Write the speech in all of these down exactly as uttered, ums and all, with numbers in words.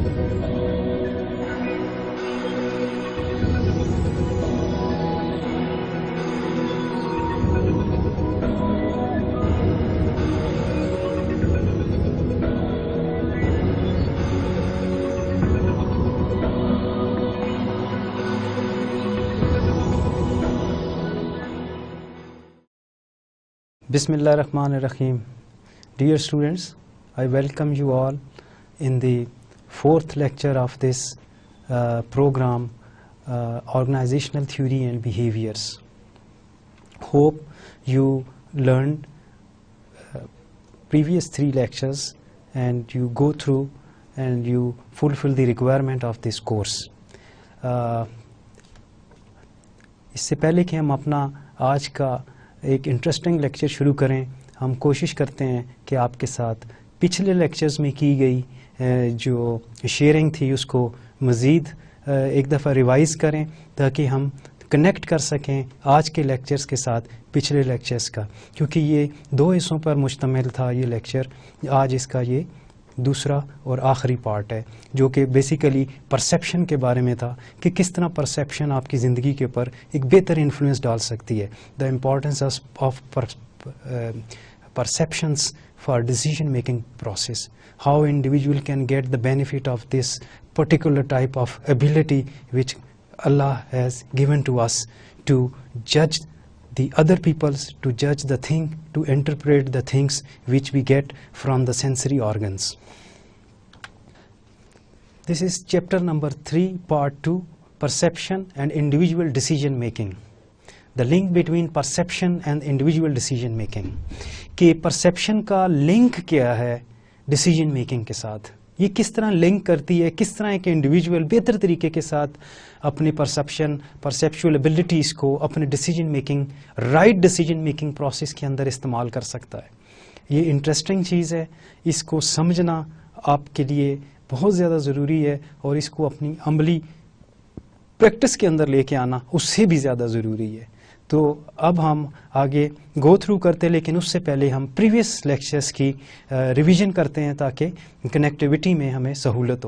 Bismillah ar-Rahman ar-Rahim. Dear students, I welcome you all in the fourth lecture of this uh, program, uh, Organizational Theory and Behaviors. Hope you learned uh, previous three lectures and you go through and you fulfill the requirement of this course. Uh, اس سے پہلے کہ ہم اپنا آج کا ایک interesting lecture شروع کریں، ہم کوشش کرتے ہیں کہ آپ کے ساتھ پچھلے لیکچرز میں کی گئی جو شیئرنگ تھی اس کو مزید ایک دفعہ ریوائز کریں تاکہ ہم کنیکٹ کر سکیں آج کے لیکچرز کے ساتھ پچھلے لیکچرز کا، کیونکہ یہ دو حصوں پر مشتمل تھا یہ لیکچر. آج اس کا یہ دوسرا اور آخری پارٹ ہے جو کہ بیسیکلی پرسیپشن کے بارے میں تھا کہ کس طرح پرسیپشن آپ کی زندگی کے اوپر ایک بہتر انفلوئنس ڈال سکتی ہے. The importance of perceptions for decision making process, how individual can get the benefit of this particular type of ability which اللہ has given to us to جج the other peoples, to judge the thing, to interpret the things which we get from the sensory organs. This is chapter number three, part two, perception and individual decision making. The link between perception and individual decision making. کہ perception کا link کیا ہے decision making کے ساتھ، یہ کس طرح link کرتی ہے، کس طرح ایک انڈیویجول بہتر طریقے کے ساتھ اپنے پرسیپشن پرسیپچول ایبلٹیز کو اپنے decision making right decision making process کے اندر استعمال کر سکتا ہے. یہ انٹرسٹنگ چیز ہے، اس کو سمجھنا آپ کے لیے بہت زیادہ ضروری ہے اور اس کو اپنی عملی پریکٹس کے اندر لے کے آنا اس سے بھی زیادہ ضروری ہے. تو اب ہم آگے گو تھرو کرتے، لیکن اس سے پہلے ہم پریویس لیکچرز کی ریویژن کرتے ہیں تاکہ کنیکٹیوٹی میں ہمیں سہولت ہو.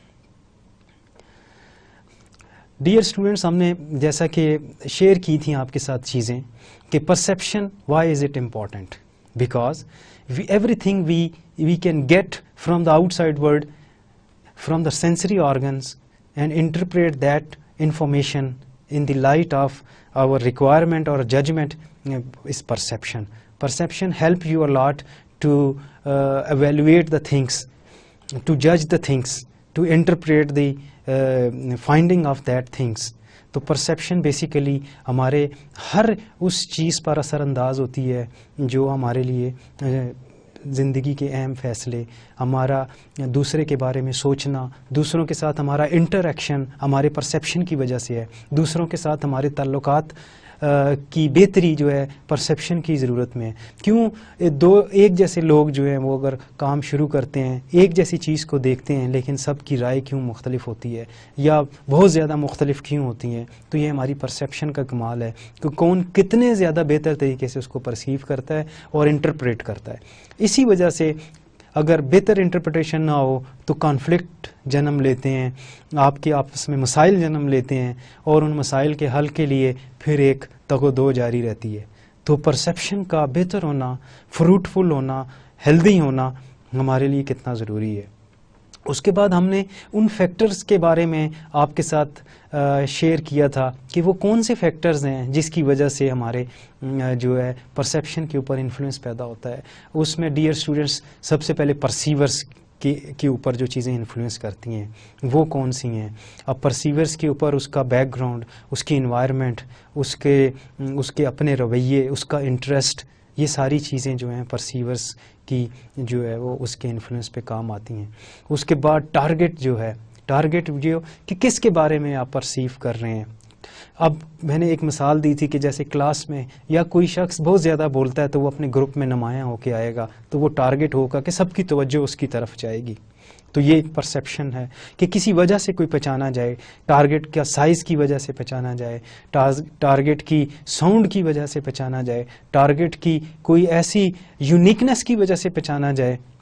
ڈیئر اسٹوڈنٹس، ہم نے جیسا کہ شیئر کی تھیں آپ کے ساتھ چیزیں کہ perception why is it important, because we everything we we can get from the outside world from the sensory organs and interpret that information in the light of our requirement or judgment is perception. Perception help you a lot to uh, evaluate the things, to judge the things, to interpret the uh, finding of that things. تو perception basically ہمارے ہر اس چیز پر اثر انداز ہوتی ہے جو ہمارے لیے زندگی کے اہم فیصلے، ہمارا دوسرے کے بارے میں سوچنا، دوسروں کے ساتھ ہمارا انٹریکشن ہمارے پرسیپشن کی وجہ سے ہے، دوسروں کے ساتھ ہمارے تعلقات کی بہتری جو ہے پرسیپشن کی ضرورت میں ہے. کیوں دو ایک جیسے لوگ جو ہیں وہ اگر کام شروع کرتے ہیں ایک جیسی چیز کو دیکھتے ہیں لیکن سب کی رائے کیوں مختلف ہوتی ہے یا بہت زیادہ مختلف کیوں ہوتی ہیں؟ تو یہ ہماری پرسیپشن کا کمال ہے کہ کون کتنے زیادہ بہتر طریقے سے اس کو پرسیو کرتا ہے اور انٹرپریٹ کرتا ہے. اسی وجہ سے اگر بہتر انٹرپریٹیشن نہ ہو تو کانفلکٹ جنم لیتے ہیں، آپ کے آپس میں مسائل جنم لیتے ہیں اور ان مسائل کے حل کے لیے پھر ایک تگ و دو جاری رہتی ہے. تو پرسیپشن کا بہتر ہونا، فروٹفل ہونا، ہیلدی ہونا ہمارے لیے کتنا ضروری ہے. اس کے بعد ہم نے ان فیکٹرز کے بارے میں آپ کے ساتھ شیئر کیا تھا کہ وہ کون سے فیکٹرز ہیں جس کی وجہ سے ہمارے جو ہے پرسیپشن کے اوپر انفلوئنس پیدا ہوتا ہے. اس میں ڈیئر اسٹوڈنٹس سب سے پہلے پرسیورس کے کے اوپر جو چیزیں انفلوئنس کرتی ہیں وہ کون سی ہیں. اب پرسیورس کے اوپر اس کا بیک گراؤنڈ، اس کی انوائرمنٹ، اس کے اس کے اپنے رویے، اس کا انٹرسٹ، یہ ساری چیزیں جو ہیں پرسیورس کی جو ہے وہ اس کے انفلوئنس پہ کام آتی ہیں. اس کے بعد ٹارگٹ جو ہے، ٹارگٹ جو کہ کس کے بارے میں آپ پرسیو کر رہے ہیں. اب میں نے ایک مثال دی تھی کہ جیسے کلاس میں یا کوئی شخص بہت زیادہ بولتا ہے تو وہ اپنے گروپ میں نمایاں ہو کے آئے گا تو وہ ٹارگٹ ہوگا کہ سب کی توجہ اس کی طرف جائے گی. تو یہ ایک پرسیپشن ہے کہ کسی وجہ سے کوئی پہچانا جائے، ٹارگٹ کا سائز کی وجہ سے پہچانا جائے، ٹارگٹ کی ساؤنڈ کی وجہ سے پہچانا جائے، ٹارگٹ کی کوئی ایسی یونیکنس کی وجہ سے پہچانا جائے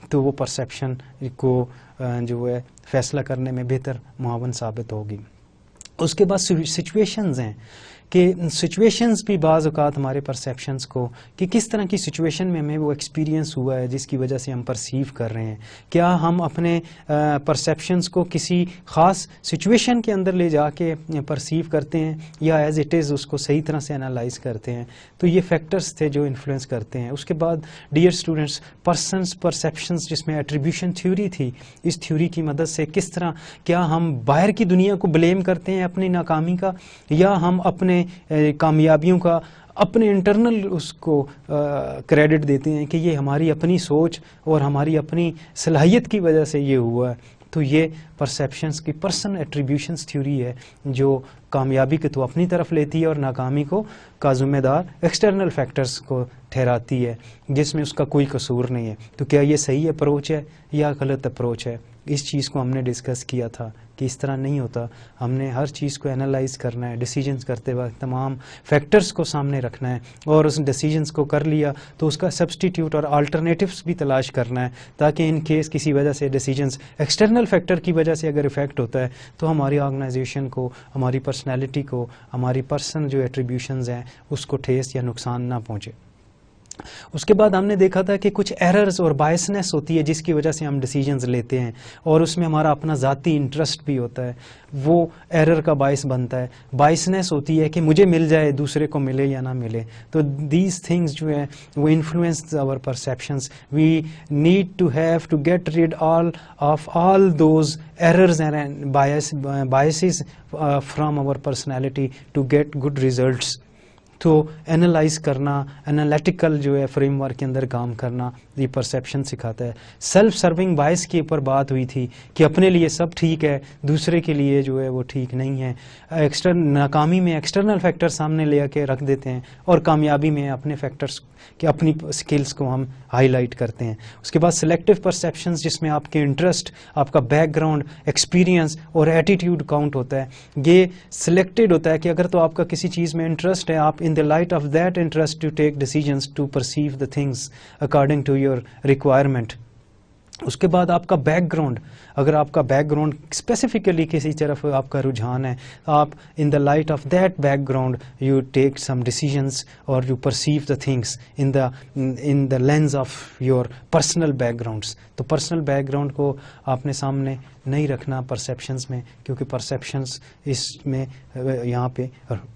تو وہ پرسیپشن کو جو ہے فیصلہ کرنے میں بہتر معاون ثابت ہوگی. اس کے بعد سچویشنز ہیں کہ سچویشنز بھی بعض اوقات ہمارے پرسیپشنز کو کہ کس طرح کی سچویشن میں ہمیں وہ ایکسپیرینس ہوا ہے جس کی وجہ سے ہم پرسیو کر رہے ہیں. کیا ہم اپنے پرسیپشنز کو کسی خاص سچویشن کے اندر لے جا کے پرسیو کرتے ہیں یا ایز اٹ از اس کو صحیح طرح سے انالائز کرتے ہیں. تو یہ فیکٹرز تھے جو انفلوئنس کرتے ہیں. اس کے بعد ڈیئر اسٹوڈنٹس پرسنس پرسیپشنز جس میں ایٹریبیوشن تھیوری تھی, اس تھیوری کی مدد سے کس طرح کیا ہم باہر کی دنیا کو بلیم کرتے ہیں اپنی ناکامی کا, یا ہم اپنے کامیابیوں کا اپنے انٹرنل اس کو کریڈٹ دیتے ہیں کہ یہ ہماری اپنی سوچ اور ہماری اپنی صلاحیت کی وجہ سے یہ ہوا ہے. تو یہ پرسیپشنز کی پرسن ایٹریبیوشنز تھیوری ہے جو کامیابی کو تو اپنی طرف لیتی ہے اور ناکامی کو کا ذمہ دار ایکسٹرنل فیکٹرز کو ٹھہراتی ہے جس میں اس کا کوئی قصور نہیں ہے. تو کیا یہ صحیح اپروچ ہے یا غلط اپروچ ہے؟ اس چیز کو ہم نے ڈسکس کیا تھا کہ اس طرح نہیں ہوتا. ہم نے ہر چیز کو انالائز کرنا ہے, ڈیسیجنز کرتے وقت تمام فیکٹرز کو سامنے رکھنا ہے, اور اس ڈیسیجنز کو کر لیا تو اس کا سبسٹیٹیوٹ اور آلٹرنیٹیوز بھی تلاش کرنا ہے, تاکہ ان کیس کسی وجہ سے ڈیسیجنز ایکسٹرنل فیکٹر کی وجہ سے اگر افیکٹ ہوتا ہے تو ہماری آرگنائزیشن کو, ہماری پرسنالٹی کو, ہماری پرسن جو ایٹریبیوشنز ہیں اس کو ٹھیس یا نقصان نہ پہنچے. اس کے بعد ہم نے دیکھا تھا کہ کچھ ایررز اور بائسنس ہوتی ہے جس کی وجہ سے ہم ڈیسیجنز لیتے ہیں, اور اس میں ہمارا اپنا ذاتی انٹرسٹ بھی ہوتا ہے, وہ ایرر کا باعث بنتا ہے. بائسنس ہوتی ہے کہ مجھے مل جائے, دوسرے کو ملے یا نہ ملے. تو دیز تھنگز جو ہیں وہ influence our perceptions. We need to have to get read all of all those errors and biases from our personality to get good results. تو انالائز کرنا, انالیٹیکل جو ہے فریم ورک کے اندر کام کرنا, یہ پرسیپشن سکھاتا ہے. سیلف سرونگ بائس کے اوپر بات ہوئی تھی کہ اپنے لیے سب ٹھیک ہے, دوسرے کے لیے جو ہے وہ ٹھیک نہیں ہے. ایکسٹرن ناکامی میں ایکسٹرنل فیکٹر سامنے لے کے رکھ دیتے ہیں, اور کامیابی میں اپنے فیکٹرز کہ اپنی سکلز کو ہم ہائی لائٹ کرتے ہیں. اس کے بعد سلیکٹیو پرسیپشنز جس میں آپ کے انٹرسٹ, آپ کا بیک گراؤنڈ, ایکسپیرینس اور ایٹیٹیوڈ کاؤنٹ ہوتا ہے. یہ سلیکٹڈ ہوتا ہے کہ اگر تو آپ کا کسی چیز میں انٹرسٹ ہے, آپ in the light of that interest to take decisions to perceive the things according to your requirement. اس کے بعد آپ کا بیک گراؤنڈ, اگر آپ کا بیک گراؤنڈ اسپیسیفکلی کسی طرف آپ کا رجحان ہے, آپ in the light of that background you take some decisions اور you perceive the things in the in the lens of your personal backgrounds. تو پرسنل بیک گراؤنڈ کو آپ نے سامنے نہیں رکھنا پرسیپشنز میں, کیونکہ پرسیپشنز اس میں یہاں پہ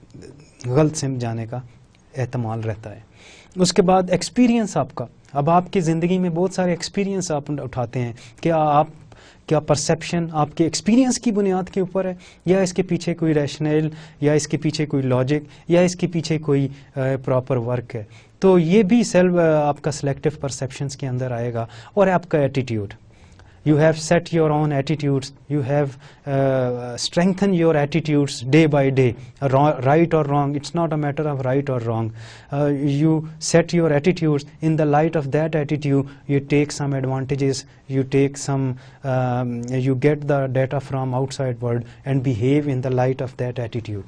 غلط سمجھ جانے کا احتمال رہتا ہے. اس کے بعد ایکسپیرینس آپ کا, اب آپ کی زندگی میں بہت سارے ایکسپیرینس آپ اٹھاتے ہیں, کیا آپ کیا پرسیپشن آپ کے ایکسپیرینس کی بنیاد کے اوپر ہے, یا اس کے پیچھے کوئی ریشنل, یا اس کے پیچھے کوئی لاجک, یا اس کے پیچھے کوئی پراپر ورک ہے. تو یہ بھی سیلف آپ کا سلیکٹیو پرسیپشنس کے اندر آئے گا. اور آپ کا attitude, you have set your own attitudes, you have uh, strengthened your attitudes day by day, right or wrong, it's not a matter of right or wrong. Uh, you set your attitudes, in the light of that attitude you take some advantages, you take some um, you get the data from outside world and behave in the light of that attitude.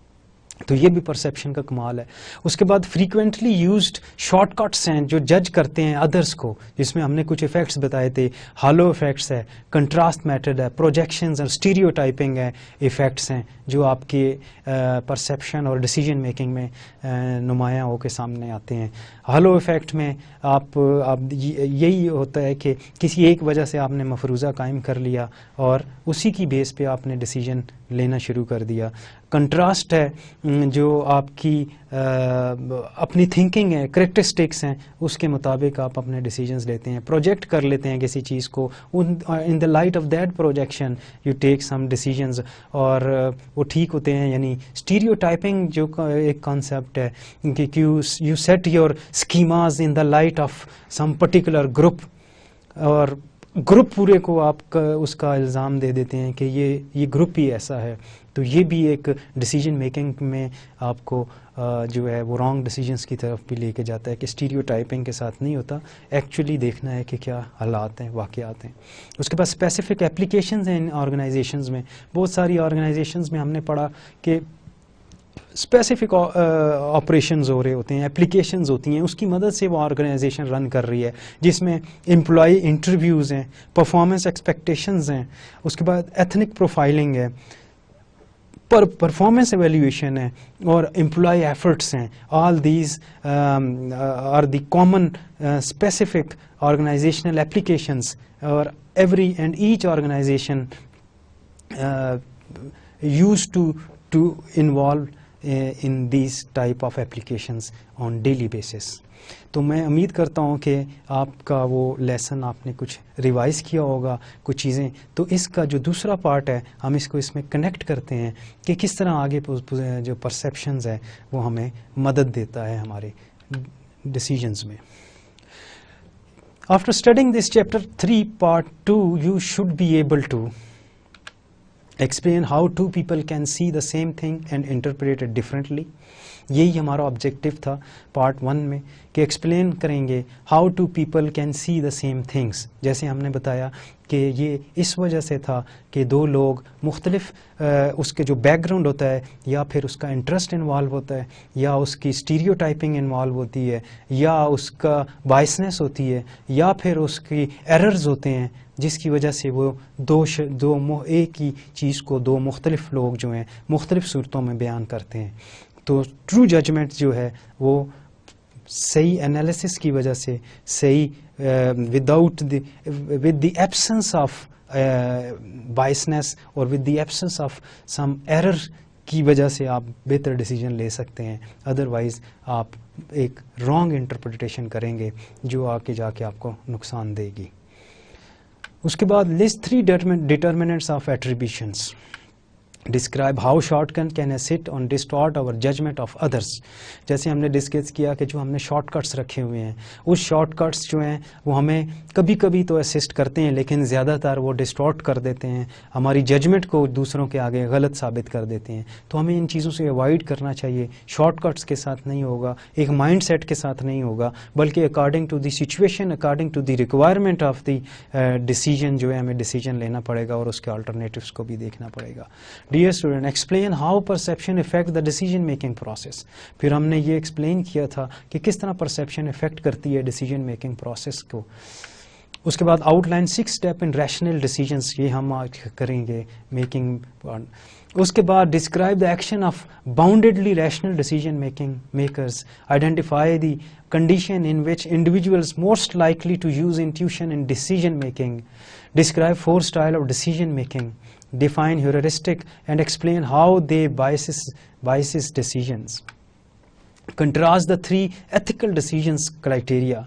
تو یہ بھی perception کا کمال ہے. اس کے بعد frequently used short cuts ہیں جو جج کرتے ہیں ادرس کو, جس میں ہم نے کچھ افیکٹس بتائے تھے. ہالو افیکٹس ہے, کنٹراسٹ میتھڈ ہے, پروجیکشنز اور اسٹیریو ٹائپنگ ہے, افیکٹس ہیں جو آپ کے پرسیپشن اور ڈیسیجن میکنگ میں نمایاں ہو کے سامنے آتے ہیں. ہالو افیکٹ میں آپ یہی ہوتا ہے کہ کسی ایک وجہ سے آپ نے مفروضہ قائم کر لیا اور اسی کی بیس پہ آپ نے ڈیسیجن لینا شروع کر دیا. کنٹراسٹ ہے جو آپ کی اپنی تھنکنگ ہے, کریکٹرسٹکس ہیں, اس کے مطابق آپ اپنے ڈیسیجنز لیتے ہیں, پروجیکٹ کر لیتے ہیں کسی چیز کو, in the light of that projection you take some decisions, اور وہ ٹھیک ہوتے ہیں. یعنی اسٹیریو ٹائپنگ جو ایک کانسیپٹ ہے کہ you set your schemas in the light of some particular group, اور گروپ پورے کو آپ کا اس کا الزام دے دیتے ہیں کہ یہ یہ گروپ ہی ایسا ہے. تو یہ بھی ایک ڈیسیجن میکنگ میں آپ کو جو ہے وہ رانگ ڈیسیجنس کی طرف بھی لے کے جاتا ہے کہ اسٹیریو ٹائپنگ کے ساتھ نہیں ہوتا, ایکچولی دیکھنا ہے کہ کیا حالات ہیں, واقعات ہیں. اس کے بعد اسپیسیفک اپلیکیشنز ہیں ان آرگنائزیشنز میں. بہت ساری آرگنائزیشنز میں ہم نے پڑھا کہ اسپیسیفک آپریشنز ہو رہے ہوتے ہیں, اپلیکیشنز ہوتی ہیں, اس کی مدد سے وہ آرگنائزیشن رن کر رہی ہے, جس میں امپلائی انٹرویوز ہیں, پرفارمنس ایکسپیکٹیشنز ہیں, اس کے بعد ایتھنک پروفائلنگ ہے, پر پرفارمنس ایویلیویشن ہے, اور امپلائی ایفرٹس ہیں. All these are the common specific organizational applications, اور every and each organization use to to involve in these type of applications on daily basis. تو میں امید کرتا ہوں کہ آپ کا وہ لیسن آپ نے کچھ ریوائز کیا ہوگا, کچھ چیزیں. تو اس کا جو دوسرا پارٹ ہے ہم اس کو اس میں کنیکٹ کرتے ہیں کہ کس طرح آگے جو پرسیپشنز ہے وہ ہمیں مدد دیتا ہے ہمارے ڈیسیجنز میں. After studying this chapter three part two, you should be able to explain how two people can see the same thing and interpret it differently. یہی ہمارا آبجیکٹیو تھا پارٹ ون میں کہ ایکسپلین کریں گے how to people can see the same things. جیسے ہم نے بتایا کہ یہ اس وجہ سے تھا کہ دو لوگ مختلف اس کے جو بیک گراؤنڈ ہوتا ہے, یا پھر اس کا انٹرسٹ انوالو ہوتا ہے, یا اس کی اسٹیریو ٹائپنگ انوالو ہوتی ہے, یا اس کا بائسنس ہوتی ہے, یا پھر اس کی ایررز ہوتے ہیں, جس کی وجہ سے وہ دو دو ایک ہی چیز کو دو مختلف لوگ جو ہیں مختلف صورتوں میں بیان کرتے ہیں. تو ٹرو ججمنٹ جو ہے وہ صحیح انالیسس کی وجہ سے, صحیح without the with the absence of biasness اور with the absence of some error کی وجہ سے آپ بہتر ڈیسیجن لے سکتے ہیں. ادروائز آپ ایک رانگ انٹرپریٹیشن کریں گے جو آگے جا کے آپ کو نقصان دے گی. اس کے بعد list three determinants of attributions. Describe how shortcut can assist on ڈسٹارٹ اور ججمنٹ آف ادرس. جیسے ہم نے ڈسکس کیا کہ جو ہم نے شارٹ کٹس رکھے ہوئے ہیں, اس شارٹ کٹس جو ہیں وہ ہمیں کبھی کبھی تو اسسٹ کرتے ہیں, لیکن زیادہ تر وہ ڈسٹارٹ کر دیتے ہیں, ہماری ججمنٹ کو دوسروں کے آگے غلط ثابت کر دیتے ہیں. تو ہمیں ان چیزوں سے اوائڈ کرنا چاہیے. شارٹ کٹس کے ساتھ نہیں ہوگا, ایک مائنڈ سیٹ کے ساتھ نہیں ہوگا, بلکہ according to the situation, according to the requirement of the decision جو ہے ہمیں ڈیسیجن لینا پڑے گا, اور اس کے آلٹرنیٹیوس کو بھی دیکھنا پڑے گا. Dear student, explain how perception affect the decision making process. پھر ہم نے یہ ایکسپلین کیا تھا کہ کس طرح پرسیپشن افیکٹ کرتی ہے ڈیسیجن میکنگ پروسیس کو. اس کے بعد outline six step in rational decisions, یہ ہم آج کریں گے میکنگ. اس کے بعد describe the action of boundedly rational decision making makers. Identify the condition in which individuals most likely to use intuition in decision making. Describe four style of decision making. Define heuristic and explain how they biases biases decisions. Contrast the three ethical decisions criteria.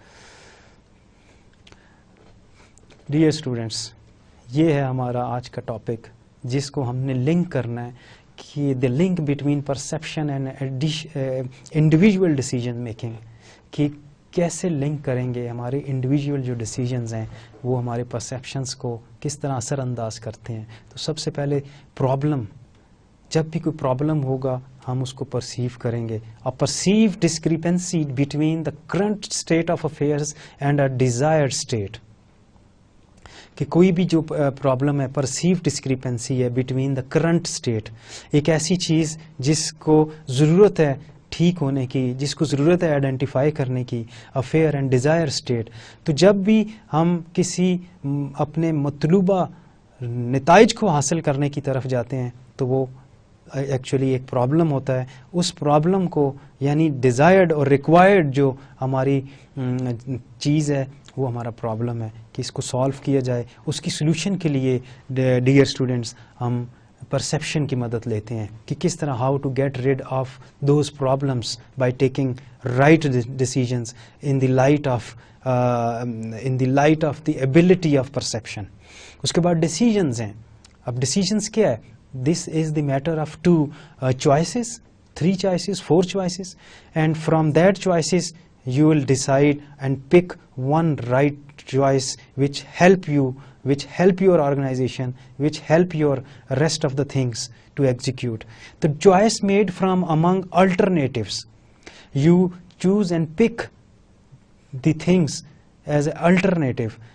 Dear students, یہ ہے ہمارا آج کا topic جس کو ہم نے link کرنا ہے کہ the link between perception and individual decision making, کہ کیسے لنک کریں گے ہمارے انڈیویجول جو ڈیسیجنز ہیں وہ ہمارے پرسیپشنس کو کس طرح اثر انداز کرتے ہیں. تو سب سے پہلے پرابلم, جب بھی کوئی پرابلم ہوگا ہم اس کو پرسیو کریں گے. A perceived discrepancy between the current state of affairs and a desired state. کہ کوئی بھی جو پرابلم ہے, پرسیو ڈسکریپنسی ہے بٹوین دا کرنٹ اسٹیٹ, ایک ایسی چیز جس کو ضرورت ہے ٹھیک ہونے کی, جس کو ضرورت ہے آئیڈینٹیفائی کرنے کی, افیئر اینڈ ڈیزائر اسٹیٹ. تو جب بھی ہم کسی اپنے مطلوبہ نتائج کو حاصل کرنے کی طرف جاتے ہیں تو وہ ایکچولی ایک پرابلم ہوتا ہے. اس پرابلم کو یعنی ڈیزائرڈ اور ریکوائرڈ جو ہماری چیز ہے وہ ہمارا پرابلم ہے کہ اس کو سالو کیا جائے. اس کی سلوشن کے لیے ڈیئر اسٹوڈنٹس ہم پرسیپشن کی مدد لیتے ہیں کہ کس طرح how to get rid of those problems by taking right decisions in the light of in the light of the ability of perception. اس کے بعد ڈیسیجنز ہیں. اب ڈیسیجنس کیا ہے؟ This is the matter of two choices, three choices, four choices, and from that choices you will decide and pick one right choice which help you which help your organization, which help your rest of the things to execute. The choice made from among alternatives, you choose and pick the things as an alternative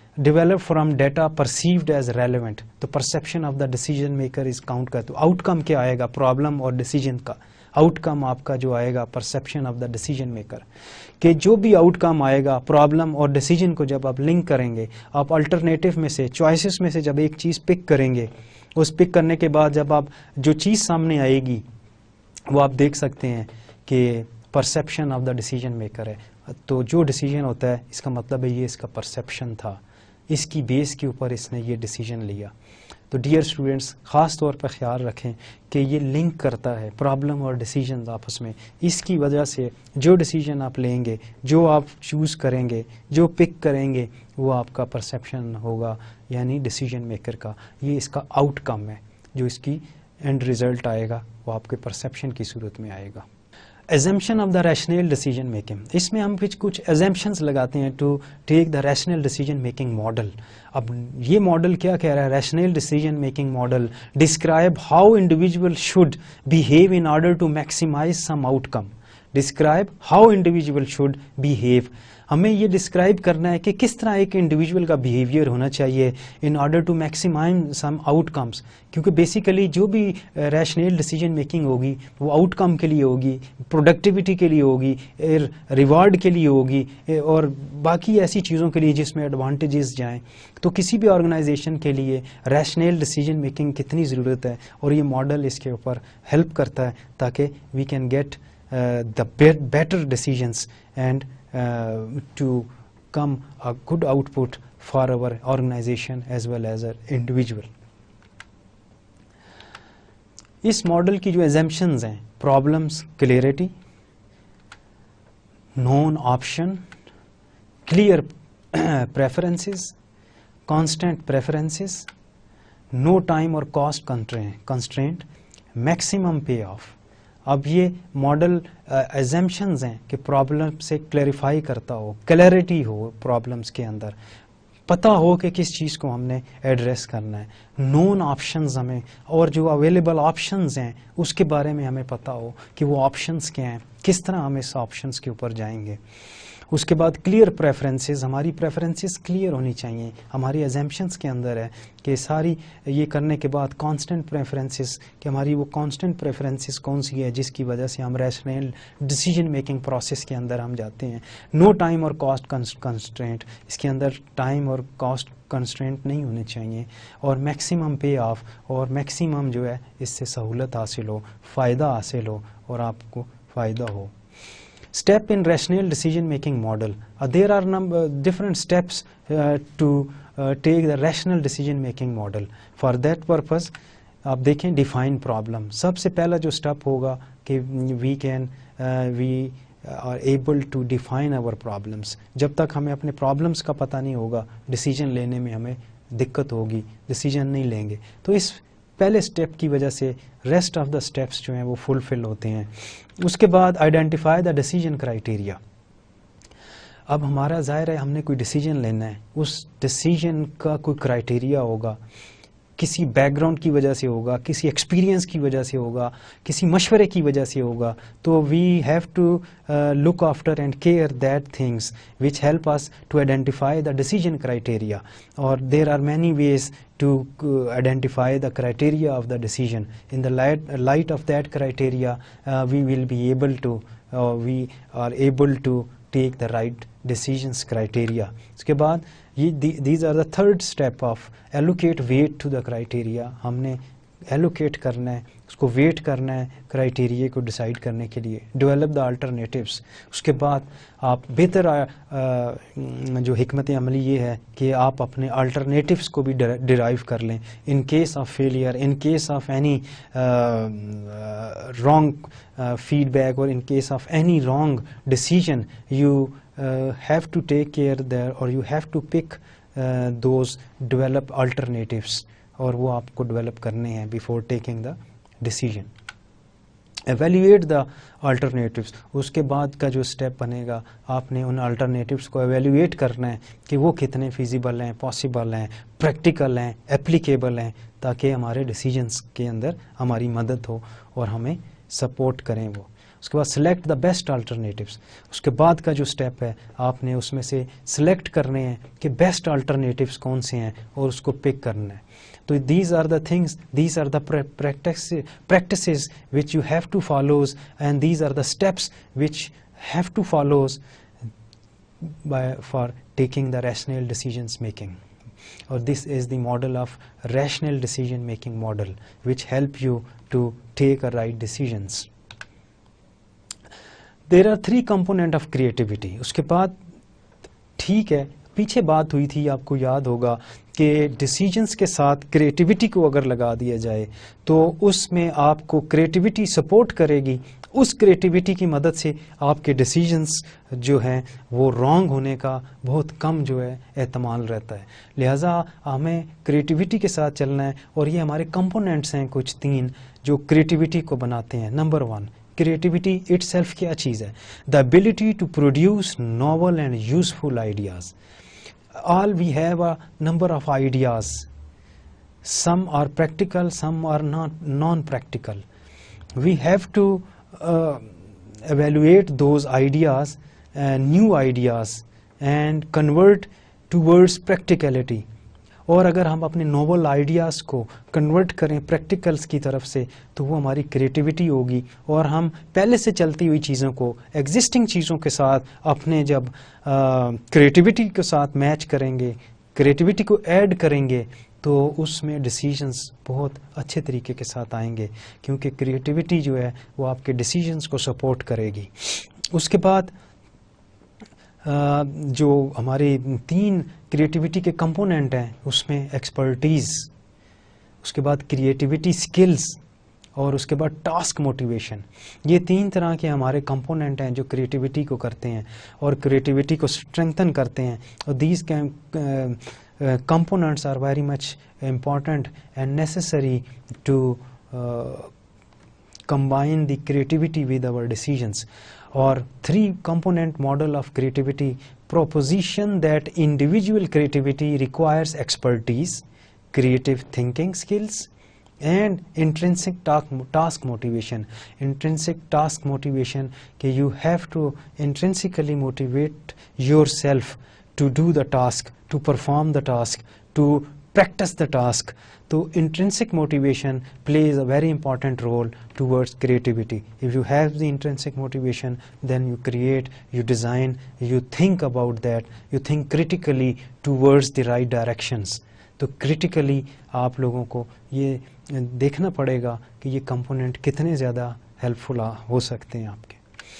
developed from data perceived as relevant. تو perception of the decision maker is count کا. تو outcome کیا آئے گا problem اور decision کا. outcome آپ کا جو آئے گا perception of the decision maker, کہ جو بھی outcome آئے گا problem اور decision کو جب آپ لنک کریں گے, آپ alternative میں سے choices میں سے جب ایک چیز پک کریں گے, اس پک کرنے کے بعد جب آپ جو چیز سامنے آئے گی وہ آپ دیکھ سکتے ہیں کہ perception of the decision maker ہے. تو جو decision ہوتا ہے اس کا مطلب ہے یہ اس کا perception تھا, اس کی بیس کے اوپر اس نے یہ decision لیا. تو ڈیئر اسٹوڈینٹس خاص طور پہ خیال رکھیں کہ یہ لنک کرتا ہے پرابلم اور ڈیسیجنز آپس میں. اس کی وجہ سے جو ڈیسیجن آپ لیں گے, جو آپ چوز کریں گے, جو پک کریں گے, وہ آپ کا پرسیپشن ہوگا, یعنی ڈیسیجن میکر کا. یہ اس کا آؤٹ کم ہے, جو اس کی اینڈ ریزلٹ آئے گا وہ آپ کے پرسیپشن کی صورت میں آئے گا. Assumption of the rational decision making. اس میں ہم کچھ کچھ assumptions لگاتے ہیں to take the rational decision making model. اب یہ ماڈل کیا کہہ رہا ہے؟ rational decision making model describe how individual should behave in order to maximize some outcome. describe how individual should behave. ہمیں یہ ڈسکرائب کرنا ہے کہ کس طرح ایک انڈیویجول کا بیہیویئر ہونا چاہیے in order to maximize some outcomes. کیونکہ بیسیکلی جو بھی ریشنل ڈیسیجن میکنگ ہوگی وہ آؤٹ کم کے لیے ہوگی, پروڈکٹیوٹی کے لیے ہوگی, ریوارڈ کے لیے ہوگی, اور باقی ایسی چیزوں کے لیے جس میں ایڈوانٹیجز جائیں. تو کسی بھی آرگنائزیشن کے لیے ریشنل ڈیسیجن میکنگ کتنی ضرورت ہے, اور یہ ماڈل اس کے اوپر ہیلپ کرتا ہے تاکہ we can get the better decisions and Uh, to come a good output for our organization as well as an individual. اس ماڈل کی جو assumptions ہیں, problems clarity, known option, clear preferences, constant preferences, no time or cost constraint, maximum payoff. اب یہ model assumptions ہیں کہ problem سے clarify کرتا ہو, کلیئرٹی ہو پرابلمس کے اندر, پتہ ہو کہ کس چیز کو ہم نے ایڈریس کرنا ہے, نون آپشنز ہمیں, اور جو اویلیبل آپشنز ہیں اس کے بارے میں ہمیں پتہ ہو کہ وہ آپشنز کیا ہیں, کس طرح ہم اس آپشنز کے اوپر جائیں گے. اس کے بعد کلیئر پریفرنسز, ہماری پریفرنسز کلیئر ہونی چاہیے. ہماری ایزمپشنز کے اندر ہے کہ ساری یہ کرنے کے بعد کانسٹنٹ پریفرنسز, کہ ہماری وہ کانسٹنٹ پریفرنسز کون سی ہے جس کی وجہ سے ہم ریشنل ڈیسیجن میکنگ پروسیس کے اندر ہم جاتے ہیں. نو ٹائم اور کاسٹ کنسٹرینٹ, اس کے اندر ٹائم اور کاسٹ کنسٹرینٹ نہیں ہونے چاہیے, اور میکسیمم پے آف, اور میکسیمم جو ہے اس سے سہولت حاصل ہو, فائدہ حاصل ہو اور آپ کو فائدہ ہو. Step in rational decision making model. Uh, there are number different steps uh, to uh, take the rational decision making model. For that purpose, آپ دیکھیں define problem. سب سے پہلا جو step ہوگا کہ we can uh, we are able to define our problems. جب تک ہمیں اپنے problems کا پتہ نہیں ہوگا decision لینے میں ہمیں دقت ہوگی, decision نہیں لیں گے. تو اس پہلے سٹیپ کی وجہ سے ریسٹ آف دا سٹیپس جو ہیں وہ فلفل ہوتے ہیں. اس کے بعد آئیڈینٹیفائی دا ڈیسیجن کرائیٹیریا. اب ہمارا ظاہر ہے ہم نے کوئی ڈیسیجن لینا ہے, اس ڈیسیجن کا کوئی کرائیٹیریا ہوگا, کسی بیک گراؤنڈ کی وجہ سے ہوگا, کسی ایکسپیرینس کی وجہ سے ہوگا, کسی مشورے کی وجہ سے ہوگا. تو we have to look after and care that things which help us to identify the decision criteria. اور there are many ways to uh, identify the criteria of the decision. In the light, light of that criteria, uh, we will be able to, uh, we are able to take the right decisions criteria. اس کے بعد یہ these are the third step of allocate weight to the criteria. ہم نے allocate کرنا ہے, اس کو wait کرنا ہے کرائٹیریا کو ڈیسائیڈ کرنے کے لیے. Develop the alternatives. اس کے بعد آپ بہتر جو حکمت عملی یہ ہے کہ آپ اپنے الٹرنیٹیوس کو بھی ڈرائیو کر لیں. In case of failure, in case of any wrong feedback, اور in case of any wrong decision, you have to take care there, اور you have to pick those develop alternatives, اور وہ آپ کو develop کرنے ہیں before taking the decision. Evaluate the alternatives. اس کے بعد کا جو اسٹیپ بنے گا, آپ نے ان الٹرنیٹیوس کو ایویلیویٹ کرنا ہے کہ وہ کتنے فیزیبل ہیں, پاسبل ہیں, پریکٹیکل ہیں, اپلیکیبل ہیں, تاکہ ہمارے ڈیسیجنس کے اندر ہماری مدد ہو اور ہمیں سپورٹ کریں وہ. اس کے بعد سلیکٹ دا بیسٹ الٹرنیٹیوس. اس کے بعد کا جو اسٹیپ ہے آپ نے اس میں سے سلیکٹ کرنے ہیں کہ بیسٹ الٹرنیٹیوس کون سے ہیں اور اس کو پک کرنا ہے. تو these are the things, these are the practices which you have to follows and these are the steps which have to follows for taking the rational decisions making. Or this is the model of rational decision making model which help you to take a right decisions. There are three component of creativity. اس کے بعد ٹھیک ہے پیچھے بات ہوئی تھی, آپ کو یاد ہوگا کہ ڈیسیجنس کے ساتھ کریٹیوٹی کو اگر لگا دیا جائے تو اس میں آپ کو کریٹیوٹی سپورٹ کرے گی. اس کریٹیوٹی کی مدد سے آپ کے ڈیسیجنس جو ہیں وہ رانگ ہونے کا بہت کم جو ہے احتمال رہتا ہے. لہٰذا ہمیں کریٹیوٹی کے ساتھ چلنا ہے اور یہ ہمارے کمپوننٹس ہیں کچھ تین جو کریٹیوٹی کو بناتے ہیں. Number one, creativity itself کیا چیز ہے؟ The ability to produce novel and useful ideas. All we have a number of ideas, some are practical, some are not non practical. We have to Uh, evaluate those ideas, uh, new ideas and convert towards practicality. اور اگر ہم اپنے novel ideas کو convert کریں practicals کی طرف سے تو وہ ہماری کریٹیوٹی ہوگی, اور ہم پہلے سے چلتی ہوئی چیزوں کو ایگزسٹنگ چیزوں کے ساتھ اپنے جب کریٹیوٹی کے ساتھ میچ کریں گے, کریٹیوٹی کو ایڈ کریں گے تو اس میں ڈیسیجنس بہت اچھے طریقے کے ساتھ آئیں گے, کیونکہ کریٹیوٹی جو ہے وہ آپ کے ڈیسیجنس کو سپورٹ کرے گی. اس کے بعد جو ہمارے تین کریٹیوٹی کے کمپوننٹ ہیں اس میں ایکسپرٹیز, اس کے بعد کریٹیوٹی اسکلز اور اس کے بعد ٹاسک موٹیویشن. یہ تین طرح کے ہمارے کمپوننٹ ہیں جو کریٹیوٹی کو کرتے ہیں اور کریٹیوٹی کو اسٹرینتھن کرتے ہیں. اور these Uh, components are very much important and necessary to uh, combine the creativity with our decisions. Or three component model of creativity proposition that individual creativity requires expertise, creative thinking skills and intrinsic task motivation. Intrinsic task motivation کہ you have to intrinsically motivate yourself to do the task, to perform the task, to practice the task. So intrinsic motivation plays a very important role towards creativity. If you have the intrinsic motivation, then you create, you design, you think about that, you think critically towards the right directions. تو critically آپ لوگوں کو یہ دیکھنا پڑے گا کہ یہ component کتنے زیادہ ہیلپ فل ہو سکتے ہیں آپ کے.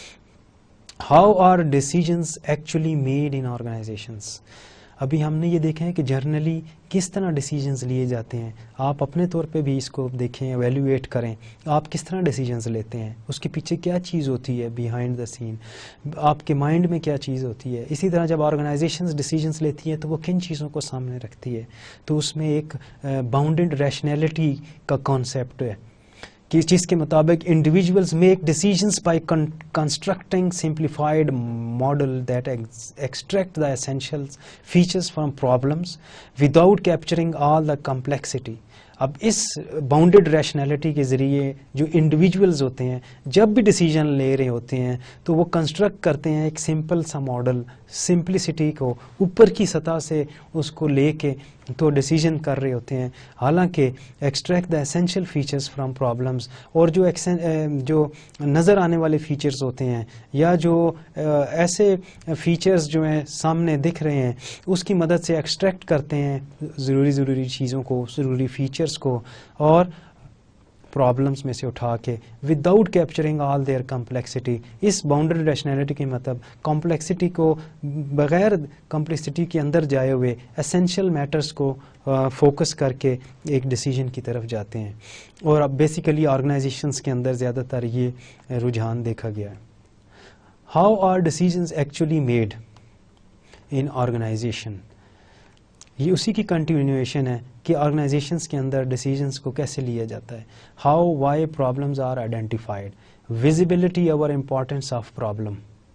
How are decisions actually made in organizations? ابھی ہم نے یہ دیکھا ہے کہ جرنلی کس طرح ڈیسیجنز لیے جاتے ہیں. آپ اپنے طور پہ بھی اس کو دیکھیں, ایویلویٹ کریں, آپ کس طرح ڈیسیجنز لیتے ہیں, اس کے پیچھے کیا چیز ہوتی ہے بیہائنڈ دا سین, آپ کے مائنڈ میں کیا چیز ہوتی ہے. اسی طرح جب آرگنائزیشنز ڈیسیجنز لیتی ہیں تو وہ کن چیزوں کو سامنے رکھتی ہے. تو اس میں ایک باؤنڈڈ ریشنیلٹی کا کانسیپٹ ہے کہ جس کے مطابق individuals make decisions by constructing simplified model that extract the essential features from problems without capturing all the complexity. اب اس باؤنڈڈ ریشنلٹی کے ذریعے جو انڈیویجولز ہوتے ہیں جب بھی ڈیسیجن لے رہے ہوتے ہیں تو وہ کنسٹرکٹ کرتے ہیں ایک سمپل سا ماڈل, سمپلسٹی کو اوپر کی سطح سے اس کو لے کے تو ڈیسیجن کر رہے ہوتے ہیں. حالانکہ extract the essential features from problems, اور جو جو نظر آنے والے فیچرز ہوتے ہیں یا جو ایسے فیچرز جو ہیں سامنے دکھ رہے ہیں اس کی مدد سے ایکسٹریکٹ کرتے ہیں ضروری ضروری چیزوں کو, ضروری فیچرز کو, اور پرابلمس میں سے اٹھا کے without capturing all their complexity. اس باؤنڈری ریشنلٹی کے مطلب کمپلیکسٹی کو بغیر کمپلیکسٹی کے اندر جائے ہوئے اسینشیل میٹرز کو فوکس کر کے ایک ڈیسیجن کی طرف جاتے ہیں. اور اب بیسیکلی آرگنائزیشنز کے اندر زیادہ تر یہ رجحان دیکھا گیا ہے. How are decisions actually made in organization. یہ اسی کی کنٹینیویشن ہے کہ آرگنائزیشنس کے اندر ڈیسیجنس کو کیسے لیا جاتا ہے. How why problems are identified, visibility اور امپورٹینس آف پرابلم.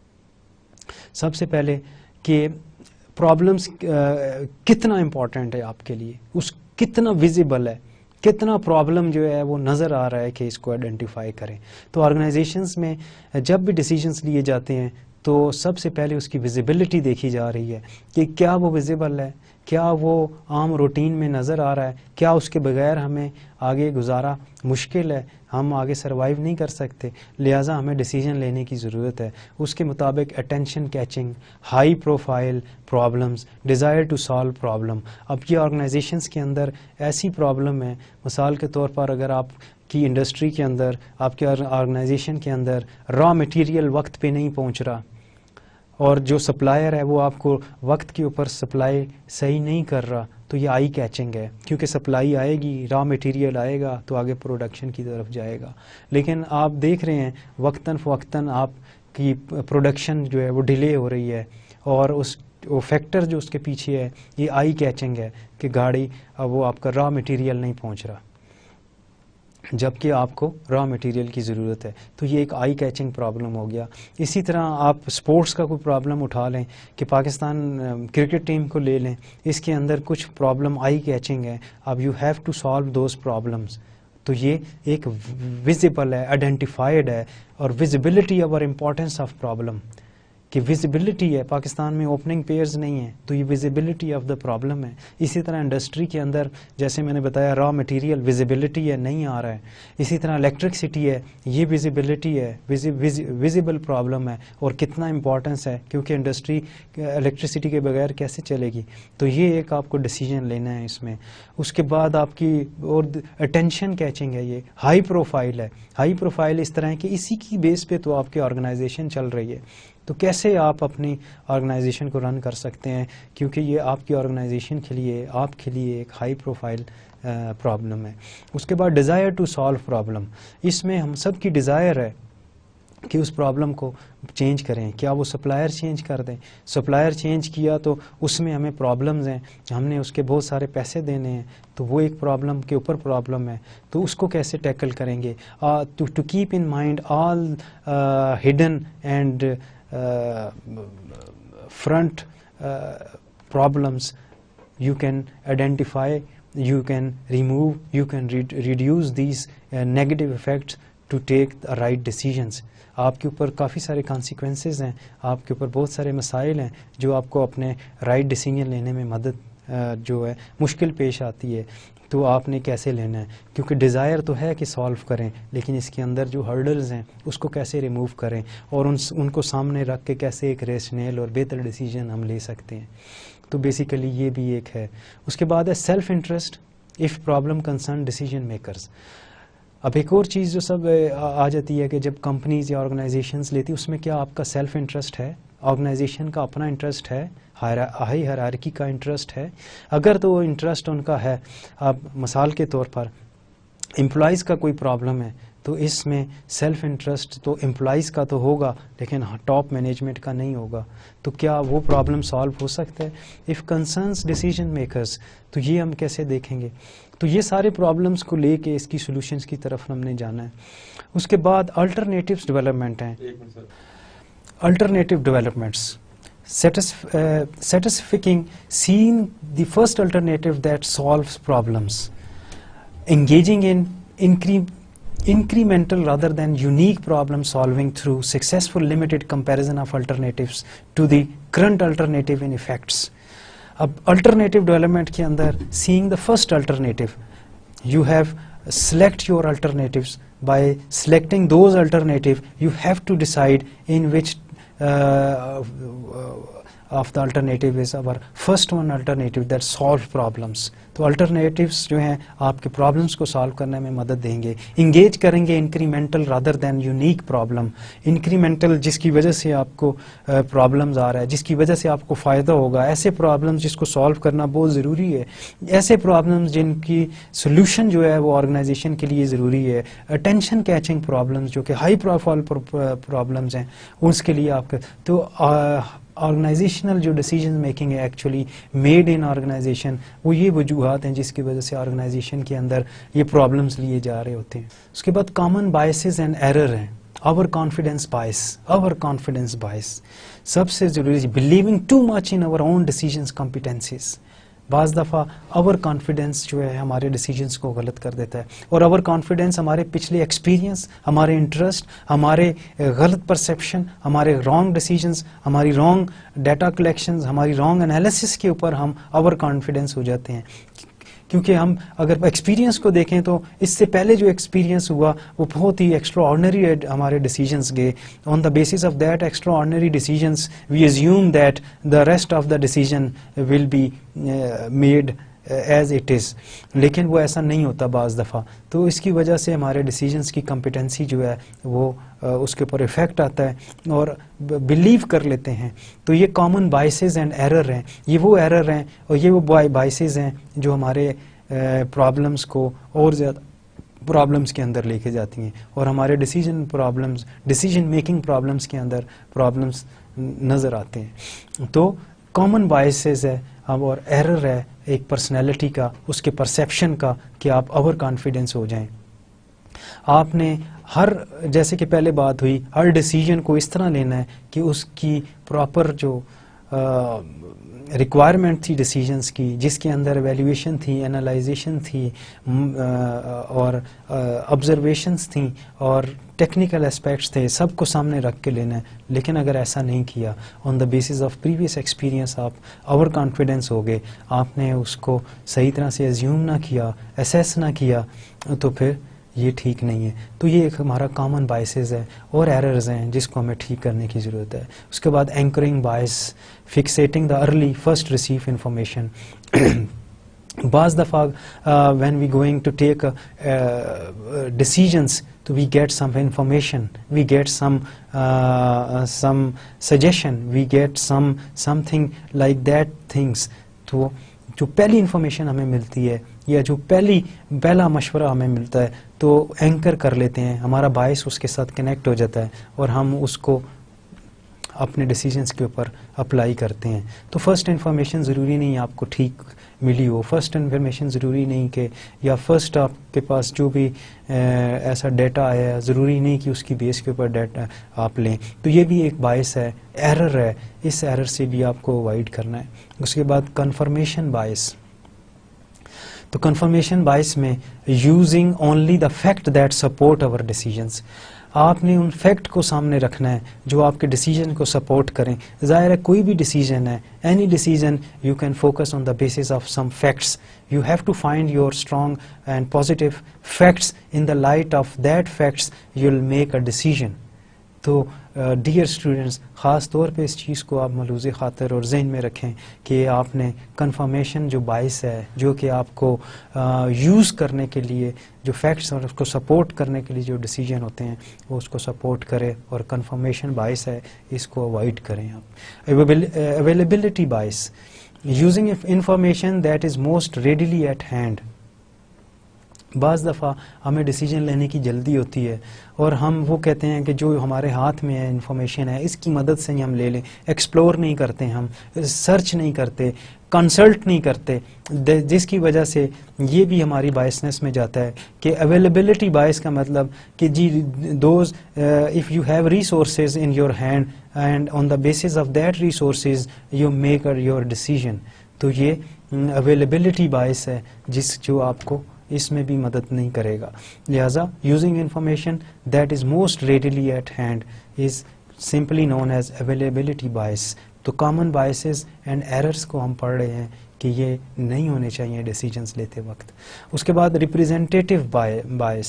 سب سے پہلے کہ پرابلمس کتنا امپورٹنٹ ہے آپ کے لیے, اس کتنا ویزیبل ہے, کتنا پرابلم جو ہے وہ نظر آ رہا ہے کہ اس کو آئیڈینٹیفائی کریں. تو آرگنائزیشنز میں جب بھی ڈیسیجنز لیے جاتے ہیں تو سب سے پہلے اس کی ویزیبلٹی دیکھی جا رہی ہے کہ کیا وہ ویزیبل ہے, کیا وہ عام روٹین میں نظر آ رہا ہے, کیا اس کے بغیر ہمیں آگے گزارا مشکل ہے, ہم آگے سروائیو نہیں کر سکتے, لہٰذا ہمیں ڈیسیجن لینے کی ضرورت ہے. اس کے مطابق attention catching, high profile problems, desire to solve problem. اب یہ آرگنائزیشنس کے اندر ایسی پرابلم ہے, مثال کے طور پر اگر آپ کی انڈسٹری کے اندر, آپ کے آرگنائزیشن کے اندر را مٹیریل وقت پہ نہیں پہنچ رہا اور جو سپلائر ہے وہ آپ کو وقت کے اوپر سپلائی صحیح نہیں کر رہا, تو یہ آئی کیچنگ ہے, کیونکہ سپلائی آئے گی, را مٹیریل آئے گا تو آگے پروڈکشن کی طرف جائے گا. لیکن آپ دیکھ رہے ہیں وقتاً فوقتاً آپ کی پروڈکشن جو ہے وہ ڈیلے ہو رہی ہے, اور اس وہ فیکٹر جو اس کے پیچھے ہے یہ آئی کیچنگ ہے کہ گاڑی وہ آپ کا را مٹیریل نہیں پہنچ رہا جبکہ آپ کو را مٹیریل کی ضرورت ہے. تو یہ ایک آئی کیچنگ پرابلم ہو گیا. اسی طرح آپ اسپورٹس کا کوئی پرابلم اٹھا لیں کہ پاکستان کرکٹ ٹیم کو لے لیں, اس کے اندر کچھ پرابلم آئی کیچنگ ہے. اب you have to solve those problems. تو یہ ایک ویزیبل ہے, آئیڈینٹیفائڈ ہے, اور ویزیبلٹی اور امپورٹینس آف پرابلم کہ ویزیبلٹی ہے. پاکستان میں اوپننگ پیئرز نہیں ہیں تو یہ ویزیبلٹی آف دا پرابلم ہے. اسی طرح انڈسٹری کے اندر جیسے میں نے بتایا را مٹیریل ویزیبلٹی ہے, نہیں آ رہا ہے. اسی طرح الیکٹرکسٹی ہے, یہ ویزیبلٹی ہے, ویزیبل پرابلم ہے, اور کتنا امپورٹنس ہے کیونکہ انڈسٹری الیکٹرسٹی کے بغیر کیسے چلے گی. تو یہ ایک آپ کو ڈیسیجن لینا ہے اس میں. اس کے بعد آپ کی اور اٹینشن کیچنگ ہے, یہ ہائی پروفائل ہے. ہائی پروفائل اس طرح ہے کہ اسی کی بیس پہ تو آپ کی آرگنائزیشن چل رہی ہے. تو کیسے آپ اپنی آرگنائزیشن کو رن کر سکتے ہیں, کیونکہ یہ آپ کی آرگنائزیشن کے لیے, آپ کے لیے ایک ہائی پروفائل پرابلم ہے. اس کے بعد ڈیزائر ٹو سالو پرابلم. اس میں ہم سب کی ڈیزائر ہے کہ اس پرابلم کو چینج کریں. کیا وہ سپلائر چینج کر دیں؟ سپلائر چینج کیا تو اس میں ہمیں پرابلمز ہیں, ہم نے اس کے بہت سارے پیسے دینے ہیں, تو وہ ایک پرابلم کے اوپر پرابلم ہے. تو اس کو کیسے ٹیکل کریں گے؟ To keep in mind all hidden and front uh, problems you can identify, you can remove, you can re reduce these uh, negative effects to take the right decisions. آپ کے اوپر کافی سارے کانسیکوینسز ہیں, آپ کے اوپر بہت سارے مسائل ہیں جو آپ کو اپنے رائٹ ڈیسیجن لینے میں مدد uh, جو ہے مشکل پیش آتی ہے. تو آپ نے کیسے لینا ہے, کیونکہ ڈیزائر تو ہے کہ سالو کریں, لیکن اس کے اندر جو ہرڈلز ہیں اس کو کیسے ریموو کریں, اور ان ان کو سامنے رکھ کے کیسے ایک ریشنل اور بہتر ڈیسیجن ہم لے سکتے ہیں. تو بیسیکلی یہ بھی ایک ہے. اس کے بعد ہے self interest of problem concern decision makers. اب ایک اور چیز جو سب آ جاتی ہے کہ جب کمپنیز یا آرگنائزیشنز لیتی اس میں کیا آپ کا سیلف انٹرسٹ ہے, آرگنائزیشن کا اپنا انٹرسٹ ہے, ہائی ہائرارکی کا انٹرسٹ ہے. اگر تو وہ انٹرسٹ ان کا ہے, اب مثال کے طور پر امپلائیز کا کوئی پرابلم ہے تو اس میں سیلف انٹرسٹ تو امپلائیز کا تو ہوگا لیکن ٹاپ مینجمنٹ کا نہیں ہوگا. تو کیا وہ پرابلم سالو ہو سکتا ہے؟ اف کنسرنس ڈیسیجن میکرز, تو یہ ہم کیسے دیکھیں گے؟ تو یہ سارے پرابلمس کو لے کے اس کی سولوشنس کی طرف ہم نے جانا ہے. اس کے بعد الٹرنیٹیوز ڈیولپمنٹ ہیں. Alternative developments satisfying seeing the first alternative that solves problems, engaging in incre incremental rather than unique problem solving through successful limited comparison of alternatives to the current alternative in effects. اب alternative development کے اندر seeing the first alternative, you have select your alternatives. By selecting those alternative you have to decide in which uh, of the alternative is our first one alternative that solve problems. تو alternatives جو ہیں آپ کے problems کو solve کرنے میں مدد دیں گے. انگیج کریں گے incremental rather than unique problem. Incremental جس کی وجہ سے آپ کو پرابلمز آ رہا ہے, جس کی وجہ سے آپ کو فائدہ ہوگا, ایسے پرابلمز جس کو سالو کرنا بہت ضروری ہے, ایسے پرابلمز جن کی سولوشن جو ہے وہ آرگنائزیشن کے لیے ضروری ہے. اٹینشن کیچنگ پرابلمز جو کہ ہائی پروفائل پرابلمز ہیں اس کے لیے آپ کا تو آرگنائزیشنل جو ڈیسیجن میکنگ ہے ایکچولی میڈ ان آرگنائزیشن, وہ یہ وجوہات ہیں جس کی وجہ سے آرگنائزیشن کے اندر یہ پرابلمس لیے جا رہے ہوتے ہیں. اس کے بعد کامن بائسز اینڈ ایرر ہیں. آور کانفیڈینس بائس, آور کانفیڈینس بائس سب سے ضروری, believing too much in our own decisions competencies. بعض دفعہ اوور کانفیڈنس جو ہے ہمارے ڈیسیجنس کو غلط کر دیتا ہے، اور اوور کانفیڈنس ہمارے پچھلے ایکسپیرینس، ہمارے انٹرسٹ، ہمارے غلط پرسیپشن، ہمارے رانگ ڈیسیجنس، ہماری رانگ ڈیٹا کلیکشنز، ہماری رانگ انالیسس کے اوپر ہم اوور کانفیڈنس ہو جاتے ہیں. کیونکہ ہم اگر ایکسپیرینس کو دیکھیں تو اس سے پہلے جو ایکسپیرینس ہوا وہ بہت ہی ایکسٹرا آرڈنری ہمارے ڈیسیجنس گئے. On the basis of that extraordinary decisions we assume that the rest of the decision will be made as it is, لیکن وہ ایسا نہیں ہوتا بعض دفعہ. تو اس کی وجہ سے ہمارے ڈیسیجنس کی کمپیٹنسی جو ہے وہ اس کے اوپر افیکٹ آتا ہے اور بلیو کر لیتے ہیں. تو یہ کامن بائسز اینڈ ایرر ہیں، یہ وہ ایرر ہیں اور یہ وہ بائسز ہیں جو ہمارے پرابلمس کو اور زیادہ پرابلمس کے اندر لے کے جاتی ہیں اور ہمارے decision problems decision making problems کے اندر پرابلمس نظر آتے ہیں. تو کامن بائسز ہے اور ایرر ہے ایک پرسنالٹی کا، اس کے پرسیپشن کا کہ آپ اوور کانفیڈنس ہو جائیں. آپ نے ہر جیسے کہ پہلے بات ہوئی ہر ڈیسیجن کو اس طرح لینا ہے کہ اس کی پراپر جو ریکوائرمنٹ تھی ڈیسیجنس کی، جس کے اندر ایویلیویشن تھی، انالائزیشن تھی اور آبزرویشنس تھیں اور ٹیکنیکل اسپیکٹس تھے، سب کو سامنے رکھ کے لینا ہے. لیکن اگر ایسا نہیں کیا، on the basis of previous experience آپ اوور کانفیڈنس ہو گئے، آپ نے اس کو صحیح طرح سے ایزیوم نہ کیا، اسیس نہ کیا، تو پھر یہ ٹھیک نہیں ہے. تو یہ ایک ہمارا کامن بائسز ہے اور ایررز ہیں جس کو ہمیں ٹھیک کرنے کی ضرورت ہے. اس کے بعد anchoring bias, fixating the early first receive information. بعض دفعہ when we going to take decisions تو we get some information, we get some some suggestion, we get some something like that things. تو جو پہلی information ہمیں ملتی ہے یا جو پہلی پہلا مشورہ ہمیں ملتا ہے تو اینکر کر لیتے ہیں، ہمارا باعث اس کے ساتھ کنیکٹ ہو جاتا ہے اور ہم اس کو اپنے ڈیسیجنس کے اوپر اپلائی کرتے ہیں. تو فرسٹ انفارمیشن ضروری نہیں آپ کو ٹھیک ملی ہو، فرسٹ انفارمیشن ضروری نہیں کہ یا فرسٹ آپ کے پاس جو بھی ایسا ڈیٹا آیا ہے ضروری نہیں کہ اس کی بیس کے اوپر ڈیٹا آپ لیں. تو یہ بھی ایک باعث ہے، ایرر ہے، اس ایرر سے بھی آپ کو اوائڈ کرنا ہے. اس کے بعد کنفرمیشن باعث. تو کنفرمیشن باعث میں using only the fact that support our decisions. آپ نے ان فیکٹ کو سامنے رکھنا ہے جو آپ کے ڈیسیجن کو سپورٹ کریں. ظاہر ہے کوئی بھی ڈیسیجن ہے، any decision you can focus on the basis of some facts. You have to find your strong and positive facts. In the light of that facts you will make a decision. تو dear students, خاص طور پہ اس چیز کو آپ ملحوظ خاطر اور ذہن میں رکھیں کہ آپ نے کنفرمیشن جو باعث ہے، جو کہ آپ کو یوز کرنے کے لیے جو فیکٹس اور اس کو سپورٹ کرنے کے لیے جو ڈیسیجن ہوتے ہیں وہ اس کو سپورٹ کرے، اور کنفرمیشن باعث ہے اس کو اوائڈ کریں آپ. Availability bias, using information that is most readily at hand. بعض دفعہ ہمیں ڈیسیجن لینے کی جلدی ہوتی ہے اور ہم وہ کہتے ہیں کہ جو ہمارے ہاتھ میں ہے انفارمیشن ہے اس کی مدد سے ہی ہم لے لیں. ایکسپلور نہیں کرتے، ہم سرچ نہیں کرتے، کنسلٹ نہیں کرتے، جس کی وجہ سے یہ بھی ہماری بائسنس میں جاتا ہے کہ اویلیبلٹی باعث کا مطلب کہ جی those if you have resources in your hand and on the basis of that resources you make your decision. تو یہ اویلیبلٹی باعث ہے جس جو آپ کو اس میں بھی مدد نہیں کرے گا. لہذا using information that is most readily at hand is simply known as availability bias. تو کامن باعثز اینڈ ایررز کو ہم پڑھ رہے ہیں کہ یہ نہیں ہونے چاہیے ڈیسیجنس لیتے وقت. اس کے بعد ریپریزنٹیٹیو باعث،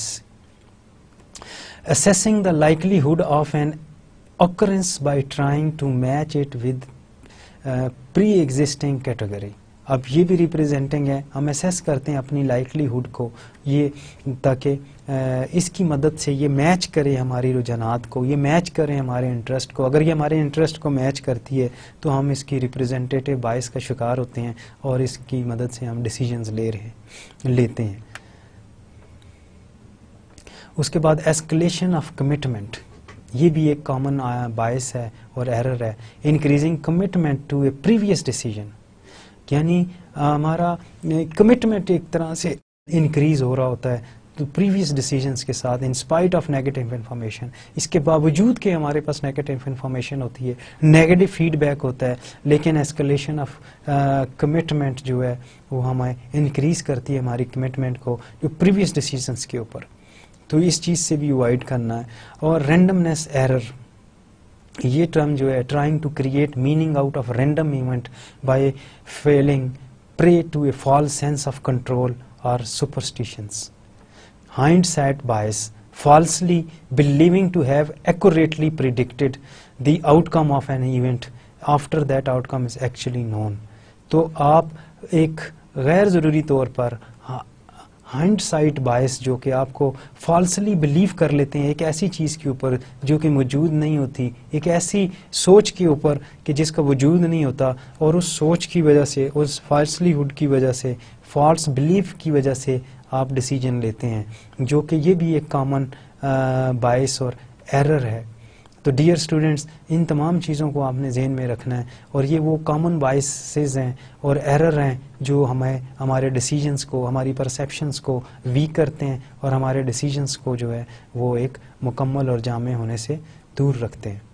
assessing the likelihood of an occurrence by trying to match it with uh, pre-existing category. اب یہ بھی ریپریزینٹنگ ہے، ہم اسیس کرتے ہیں اپنی لائکلیہڈ کو یہ تاکہ اس کی مدد سے یہ میچ کرے ہماری رجحانات کو، یہ میچ کرے ہمارے انٹرسٹ کو. اگر یہ ہمارے انٹرسٹ کو میچ کرتی ہے تو ہم اس کی ریپریزنٹیٹیو باعث کا شکار ہوتے ہیں اور اس کی مدد سے ہم ڈیسیجنز لے رہے لیتے ہیں. اس کے بعد ایسکلیشن آف کمٹمنٹ، یہ بھی ایک کامن باعث ہے اور ایرر ہے. Increasing commitment to a previous decision, یعنی ہمارا کمٹمنٹ ایک طرح سے انکریز ہو رہا ہوتا ہے پریویس ڈیسیجنس کے ساتھ in spite of negative information, اس کے باوجود کہ ہمارے پاس نیگیٹو انفارمیشن ہوتی ہے، نیگیٹو فیڈ بیک ہوتا ہے، لیکن ایسکلیشن آف کمٹمنٹ جو ہے وہ ہمیں انکریز کرتی ہے ہماری کمٹمنٹ کو جو پریویس ڈیسیجنس کے اوپر. تو اس چیز سے بھی اوائڈ کرنا ہے. اور رینڈمنیس ایرر، یہ ٹرم جو ہے trying to create meaning out of random event by falling prey to a false sense of control اور superstitions. Hindsight bias, falsely believing to have accurately predicted the outcome of an event after that outcome is actually known. تو آپ ایک غیر ضروری طور پر hind site بائس جو کہ آپ کو فالسلی بلیو کر لیتے ہیں ایک ایسی چیز کے اوپر جو کہ موجود نہیں ہوتی، ایک ایسی سوچ کے اوپر کہ جس کا وجود نہیں ہوتا، اور اس سوچ کی وجہ سے، اس فالسلی ہوڈ کی وجہ سے، فالس بلیف کی وجہ سے آپ ڈیسیجن لیتے ہیں، جو کہ یہ بھی ایک کامن باعث اور ایرر ہے. تو ڈیئر اسٹوڈنٹس، ان تمام چیزوں کو آپ نے ذہن میں رکھنا ہے، اور یہ وہ کامن باعثز ہیں اور ایرر ہیں جو ہمیں ہمارے ڈیسیجنس کو، ہماری پرسیپشنس کو ویک کرتے ہیں اور ہمارے ڈیسیجنس کو جو ہے وہ ایک مکمل اور جامع ہونے سے دور رکھتے ہیں.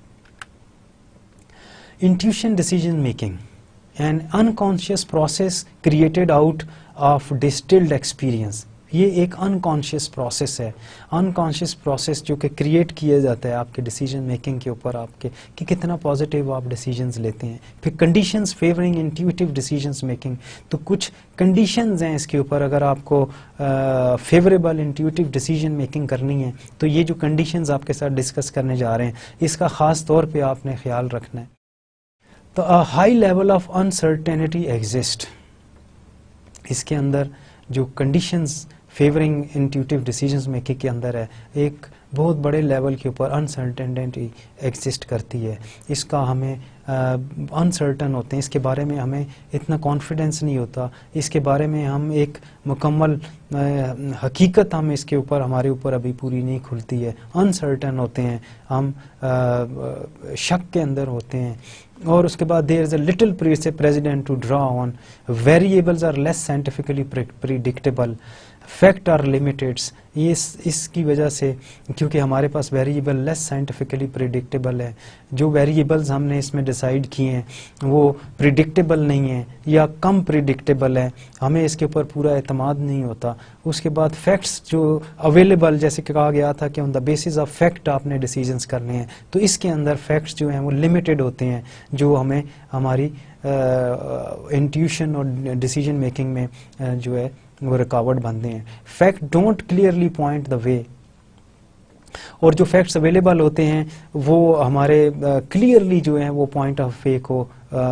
Intuition decision making, an unconscious process created out of distilled experience. یہ ایک انکانشیس پروسیس ہے، انکانشیس پروسیس جو کہ کریٹ کیا جاتا ہے آپ کے ڈیسیجن میکنگ کے اوپر، آپ کے کہ کتنا پازیٹیو آپ ڈیسیجنز لیتے ہیں. پھر conditions favouring intuitive decisions making, تو کچھ کنڈیشنز ہیں اس کے اوپر، اگر آپ کو فیوریبل انٹیوٹیو ڈیسیجن میکنگ کرنی ہے تو یہ جو کنڈیشنز آپ کے ساتھ ڈسکس کرنے جا رہے ہیں اس کا خاص طور پہ آپ نے خیال رکھنا ہے. تو high level of uncertainty exist, اس کے اندر جو conditions favouring intuitive decisions making کے اندر ہے، ایک بہت بڑے لیول کے اوپر انسرٹینٹی ایگزسٹ کرتی ہے. اس کا ہمیں انسرٹن ہوتے ہیں، اس کے بارے میں ہمیں اتنا کانفیڈنس نہیں ہوتا، اس کے بارے میں ہم ایک مکمل حقیقت ہم اس کے اوپر ہمارے اوپر ابھی پوری نہیں کھلتی ہے. انسرٹن ہوتے ہیں ہم، شک کے اندر ہوتے ہیں. اور اس کے بعد there is a little precedent to draw on, variables are less scientifically predictable, fact are limited. یہ اس کی وجہ سے کیونکہ ہمارے پاس ویریبل لیس سائنٹیفکلی پریڈکٹیبل ہے، جو ویریبلز ہم نے اس میں ڈیسائیڈ کیے ہیں وہ پریڈکٹیبل نہیں ہیں یا کم پریڈکٹیبل ہیں، ہمیں اس کے اوپر پورا اعتماد نہیں ہوتا. اس کے بعد فیکٹس جو اویلیبل، جیسے کہ کہا گیا تھا کہ on the basis of fact آپ نے ڈیسیجنس کرنے ہیں، تو اس کے اندر فیکٹس جو ہیں وہ لمیٹڈ ہوتے ہیں، جو ہمیں ہماری انٹیوشن اور ڈیسیجن میکنگ میں جو ہے وہ رکاوٹ بنتے ہیں. Fact don't clearly point the way, اور جو فیکٹس اویلیبل ہوتے ہیں وہ ہمارے کلیئرلی جو ہیں وہ پوائنٹ آف وے کو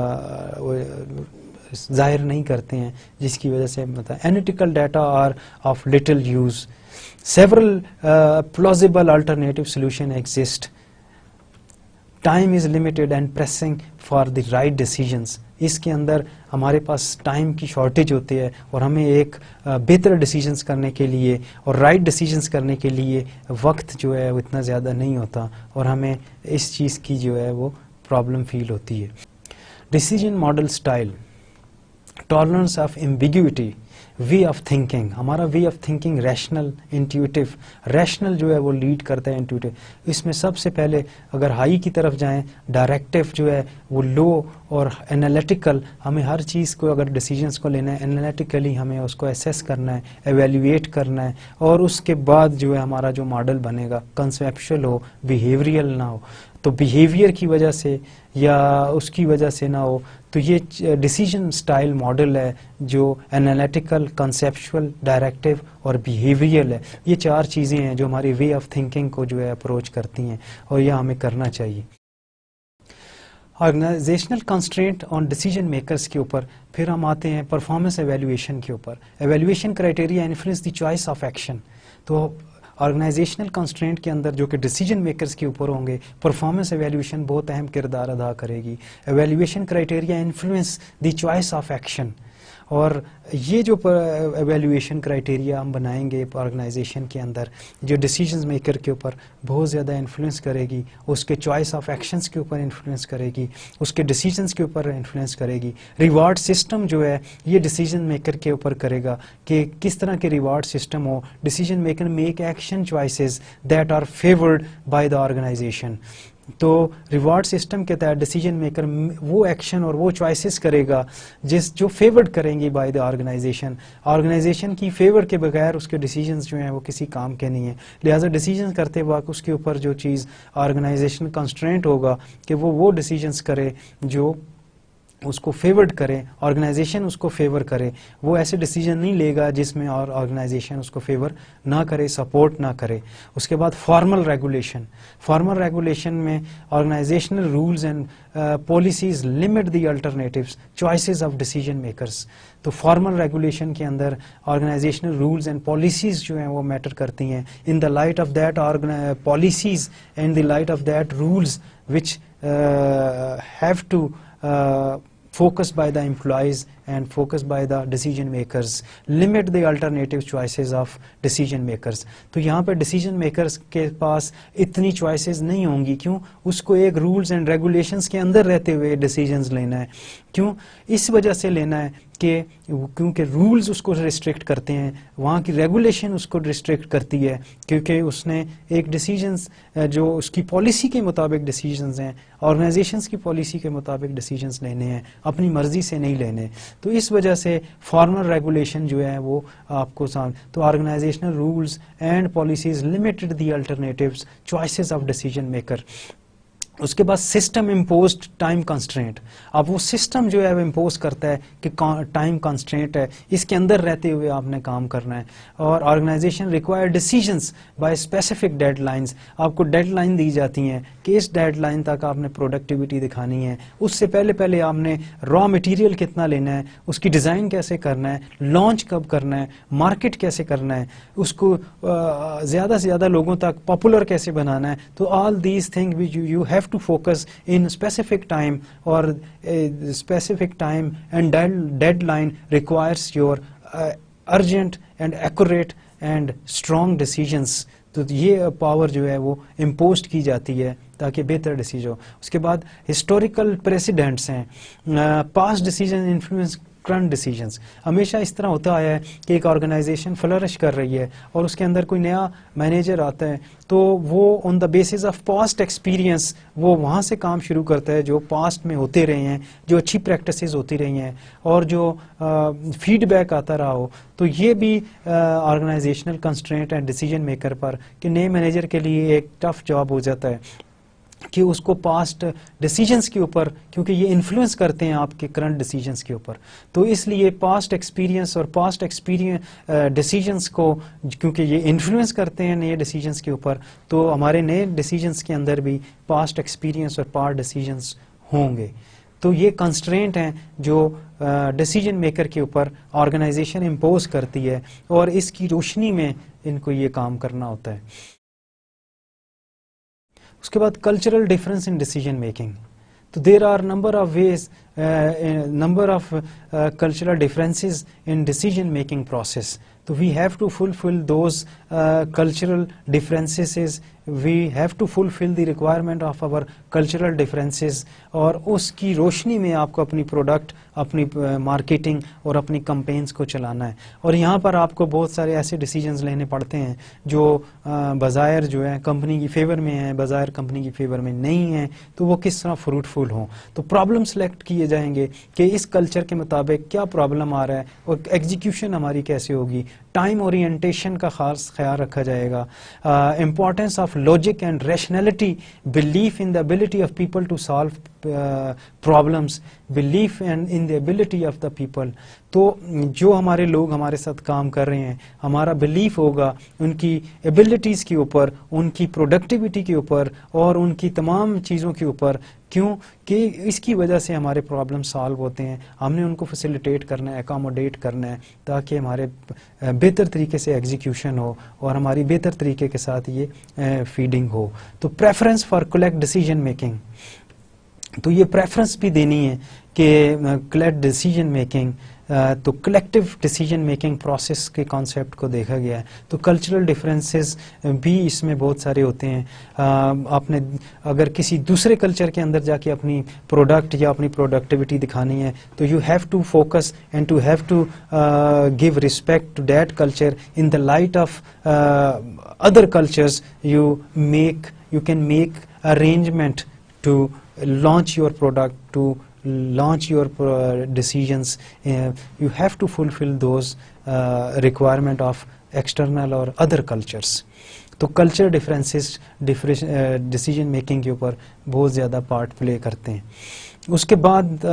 ظاہر نہیں کرتے ہیں، جس کی وجہ سے مطلب analytical data are of little use. Several plausible alternative solution exist. Time is limited and pressing for the right decisions. اس کے اندر ہمارے پاس ٹائم کی شارٹیج ہوتی ہے اور ہمیں ایک بہتر ڈیسیجنس کرنے کے لیے اور رائٹ ڈیسیجنس کرنے کے لیے وقت جو ہے وہ اتنا زیادہ نہیں ہوتا، اور ہمیں اس چیز کی جو ہے وہ پرابلم فیل ہوتی ہے. Decision model style, tolerance of ambiguity, way of thinking. ہمارا way of thinking rational, intuitive. Rational جو ہے وہ لیڈ کرتا ہے انٹیوٹیو. اس میں سب سے پہلے اگر ہائی کی طرف جائیں، ڈائریکٹیو جو ہے وہ لو اور انالیٹیکل. ہمیں ہر چیز کو اگر ڈیسیجنس کو لینا ہے انالیٹیکلی ہمیں اس کو ایسیس کرنا ہے، ایویلیویٹ کرنا ہے، اور اس کے بعد جو ہے ہمارا جو ماڈل بنے گا کنسیپشل ہو، بیہیویئرل نہ ہو. تو بیہیویئر کی وجہ سے یا اس کی وجہ سے نہ ہو، تو یہ ڈیسیجن سٹائل ماڈل ہے جو انالیٹیکل، کنسیپچول، ڈائریکٹیو اور بیہیویئرل ہے. یہ چار چیزیں ہیں جو ہماری وے آف تھنکنگ کو جو ہے اپروچ کرتی ہیں، اور یہ ہمیں کرنا چاہیے. Organizational constraint on decision makers کے اوپر پھر ہم آتے ہیں پرفارمنس ایویلویشن کے اوپر. Evaluation criteria influence the choice of action. تو آرگنائزیشنل کنسٹرینٹ کے اندر جو کہ ڈیسیجن میکرز کے اوپر ہوں گے، پرفارمنس ایویلویشن بہت اہم کردار ادا کرے گی. Evaluation criteria influence the choice of action. اور یہ جو ایویلویشن کرائٹیریا ہم بنائیں گے آرگنائزیشن کے اندر جو ڈیسیجنز میکر کے اوپر بہت زیادہ انفلوئنس کرے گی، اس کے چوائس آف ایکشنز کے اوپر انفلوئنس کرے گی، اس کے ڈیسیجنز کے اوپر انفلوئنس کرے گی. ریوارڈ سسٹم جو ہے یہ ڈیسیجن میکر کے اوپر کرے گا کہ کس طرح کے ریوارڈ سسٹم ہو. Decision maker make action choices that are favoured by the organization. تو ریوارڈ سسٹم کے تحت ڈیسیجن میکر وہ ایکشن اور وہ چوائسیز کرے گا جس جو فیورڈ کریں گی بائی دا آرگنائزیشن. آرگنائزیشن کی فیور کے بغیر اس کے ڈیسیجنز جو ہیں وہ کسی کام کے نہیں ہیں. لہٰذا ڈیسیجن کرتے وقت اس کے اوپر جو چیز آرگنائزیشن کنسٹرینٹ ہوگا کہ وہ وہ ڈیسیجنز کرے جو اس کو فیورڈ کرے، آرگنائزیشن اس کو فیور کرے. وہ ایسے ڈیسیجن نہیں لے گا جس میں اور آرگنائزیشن اس کو فیور نہ کرے، سپورٹ نہ کرے. اس کے بعد فارمل ریگولیشن. فارمل ریگولیشن میں organizational rules and policies limit the alternatives choices of decision makers. تو فارمل ریگولیشن کے اندر آرگنائزیشنل رولز اینڈ پالیسیز جو ہیں وہ میٹر کرتی ہیں. In the light of that policies and the light of that rules which have to focused by the employees and focused by the decision makers, limit the alternative choices of decision makers. تو یہاں پہ decision makers کے پاس اتنی choices نہیں ہوں گی. کیوں؟ اس کو ایک rules and regulations کے اندر رہتے ہوئے decisions لینا ہے. کیوں؟ اس وجہ سے لینا ہے کہ کیونکہ رولز اس کو ریسٹرکٹ کرتے ہیں، وہاں کی ریگولیشن اس کو ریسٹرکٹ کرتی ہے، کیونکہ اس نے ایک ڈیسیجنز جو اس کی پالیسی کے مطابق ڈیسیجنز ہیں، آرگنائزیشنز کی پالیسی کے مطابق ڈیسیجنز لینے ہیں، اپنی مرضی سے نہیں لینے. تو اس وجہ سے فارمل ریگولیشن جو ہے وہ آپ کو سام تو organizational rules and policies limited the alternatives choices of decision maker. اس کے بعد سسٹم امپوزڈ ٹائم کنسٹرینٹ. اب وہ سسٹم جو ہے وہ امپوز کرتا ہے کہ ٹائم کنسٹرینٹ ہے، اس کے اندر رہتے ہوئے آپ نے کام کرنا ہے. اور organization require decisions by specific deadlines. آپ کو ڈیڈ لائن دی جاتی ہیں کہ اس ڈیڈ لائن تک آپ نے پروڈکٹیوٹی دکھانی ہے. اس سے پہلے پہلے آپ نے را مٹیریل کتنا لینا ہے، اس کی ڈیزائن کیسے کرنا ہے، لانچ کب کرنا ہے، مارکیٹ کیسے کرنا ہے، اس کو زیادہ سے زیادہ لوگوں تک پاپولر کیسے بنانا ہے. تو all these thing which you have to focus in specific time or a specific time and deadline requires your uh, urgent and accurate and strong decisions. تو یہ پاور جو ہے وہ امپوزڈ کی جاتی ہے تاکہ بہتر ڈیسیجن ہو. اس کے بعد ہسٹوریکل پریسیڈنٹس ہیں. Past decision influence current decisions. ہمیشہ اس طرح ہوتا آیا ہے کہ ایک آرگنائزیشن فلرش کر رہی ہے اور اس کے اندر کوئی نیا مینیجر آتا ہے تو وہ on the basis of past experience وہ وہاں سے کام شروع کرتا ہے جو پاسٹ میں ہوتے رہے ہیں، جو اچھی پریکٹسز ہوتی رہی ہیں اور جو فیڈ بیک آتا رہا ہو. تو یہ بھی آرگنائزیشنل کنسٹرینٹ ہے ڈیسیجن میکر پر کہ نئے مینیجر کے لیے ایک ٹف جاب ہو جاتا ہے کہ اس کو پاسٹ ڈیسیجنز کے اوپر، کیونکہ یہ انفلوئنس کرتے ہیں آپ کے کرنٹ ڈیسیجنز کے اوپر، تو اس لیے پاسٹ ایکسپیرینس اور پاسٹ ایکسپیرینس ڈیسیجنز کو کیونکہ یہ انفلوئنس کرتے ہیں نئے ڈیسیجنز کے اوپر، تو ہمارے نئے ڈیسیجنز کے اندر بھی پاسٹ ایکسپیرینس اور پاسٹ ڈیسیجنز ہوں گے. تو یہ کنسٹرینٹ ہیں جو ڈیسیجن میکر کے اوپر آرگنائزیشن امپوز کرتی ہے اور اس کی روشنی میں ان کو یہ کام کرنا ہوتا ہے. اس کے بعد cultural difference in decision making. تو there are number of ways number of cultural differences in decision making process. تو we have to fulfil those cultural differences, we have to fulfil the requirement of our cultural differences. اور اس کی روشنی میں آپ کو اپنی پروڈکٹ، اپنی مارکیٹنگ اور اپنی کمپینز کو چلانا ہے. اور یہاں پر آپ کو بہت سارے ایسے ڈیسیجنز لینے پڑتے ہیں جو بظاہر جو ہے کمپنی کی فیور میں ہیں، بظاہر کمپنی کی فیور میں نہیں ہیں. تو وہ کس طرح فروٹفل ہوں. تو پرابلم سلیکٹ کیے جائیں گے کہ اس کلچر کے مطابق کیا پرابلم آ رہا ہے اور ایگزیکیوشن ہماری کیسے ہوگی. ٹائم اورینٹیشن کا خاص خیال رکھا جائے گا. Importance of logic and rationality, belief in the ability of people to solve problems, belief in the ability of the people. تو جو ہمارے لوگ ہمارے ساتھ کام کر رہے ہیں، ہمارا بلیف ہوگا ان کی ایبلٹیز کے اوپر، ان کی پروڈکٹیوٹی کے اوپر اور ان کی تمام چیزوں کے اوپر. کیوں کہ اس کی وجہ سے ہمارے پرابلم سالو ہوتے ہیں. ہم نے ان کو فیسیلیٹیٹ کرنا ہے، اکاموڈیٹ کرنا ہے تاکہ ہمارے بہتر طریقے سے ایگزیکیوشن ہو اور ہماری بہتر طریقے کے ساتھ یہ فیڈنگ ہو. تو preference for collect decision making. تو یہ پریفرنس بھی دینی ہے کہ کلیکٹ ڈیسیجن میکنگ تو کلیکٹیو ڈیسیجن میکنگ پروسیس کے کانسیپٹ کو دیکھا گیا ہے. تو کلچرل ڈفرینسز بھی اس میں بہت سارے ہوتے ہیں. آپ نے اگر کسی دوسرے کلچر کے اندر جا کے اپنی پروڈکٹ یا اپنی پروڈکٹیوٹی دکھانی ہے تو you have to focus and to have to give respect to that culture in the light of other cultures. You make you can make arrangement to launch your product, to launch your uh, decisions. Uh, you have to fulfill those uh, requirement of external or other cultures. تو culture differences decision making کے اوپر بہت زیادہ part play کرتے ہیں. اس کے بعد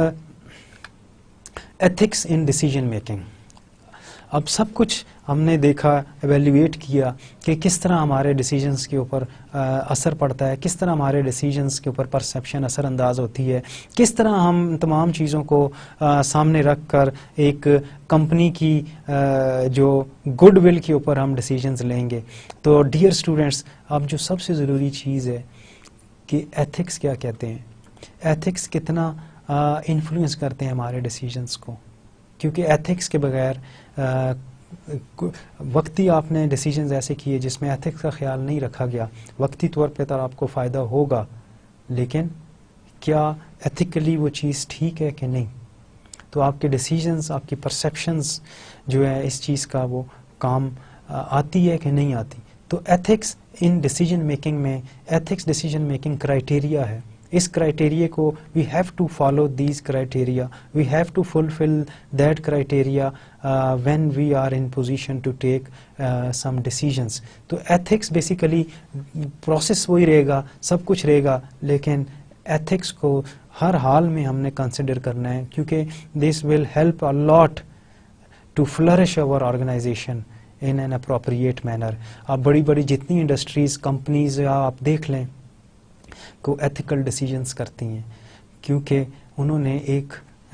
ایتھکس ان ڈیسیجن میکنگ. اب سب کچھ ہم نے دیکھا, ایویلیویٹ کیا کہ کس طرح ہمارے ڈیسیجنس کے اوپر اثر پڑتا ہے, کس طرح ہمارے ڈیسیجنس کے اوپر پرسیپشن اثر انداز ہوتی ہے, کس طرح ہم تمام چیزوں کو سامنے رکھ کر ایک کمپنی کی جو گڈ ول کے اوپر ہم ڈیسیجنز لیں گے. تو ڈیئر اسٹوڈنٹس, اب جو سب سے ضروری چیز ہے کہ ایتھکس کیا کہتے ہیں, ایتھکس کتنا انفلوئنس کرتے ہیں ہمارے ڈیسیجنس کو. کیونکہ ایتھکس کے بغیر وقتی آپ نے ڈیسیجنز ایسے کیے جس میں ایتھکس کا خیال نہیں رکھا گیا, وقتی طور پہ تو آپ کو فائدہ ہوگا, لیکن کیا ایتھیکلی وہ چیز ٹھیک ہے کہ نہیں. تو آپ کے ڈیسیجنز, آپ کی پرسیپشنز جو ہے اس چیز کا وہ کام آتی ہے کہ نہیں آتی. تو ایتھکس ان ڈیسیجن میکنگ میں, ایتھکس ڈیسیجن میکنگ کرائٹیریا ہے. اس کرائٹیریا کو we have to follow these criteria, we have to fulfil that criteria when we are in position to take some decisions. تو ایتھکس بیسیکلی پروسیس وہی رہے گا, سب کچھ رہے گا, لیکن ایتھکس کو ہر حال میں ہم نے کنسیڈر کرنا ہے, کیونکہ this will help a lot to flourish our organization in an appropriate manner. آپ بڑی بڑی جتنی انڈسٹریز, کمپنیز آپ دیکھ لیں کو ایتھیکل ڈیسیجنز کرتی ہیں, کیونکہ انہوں نے ایک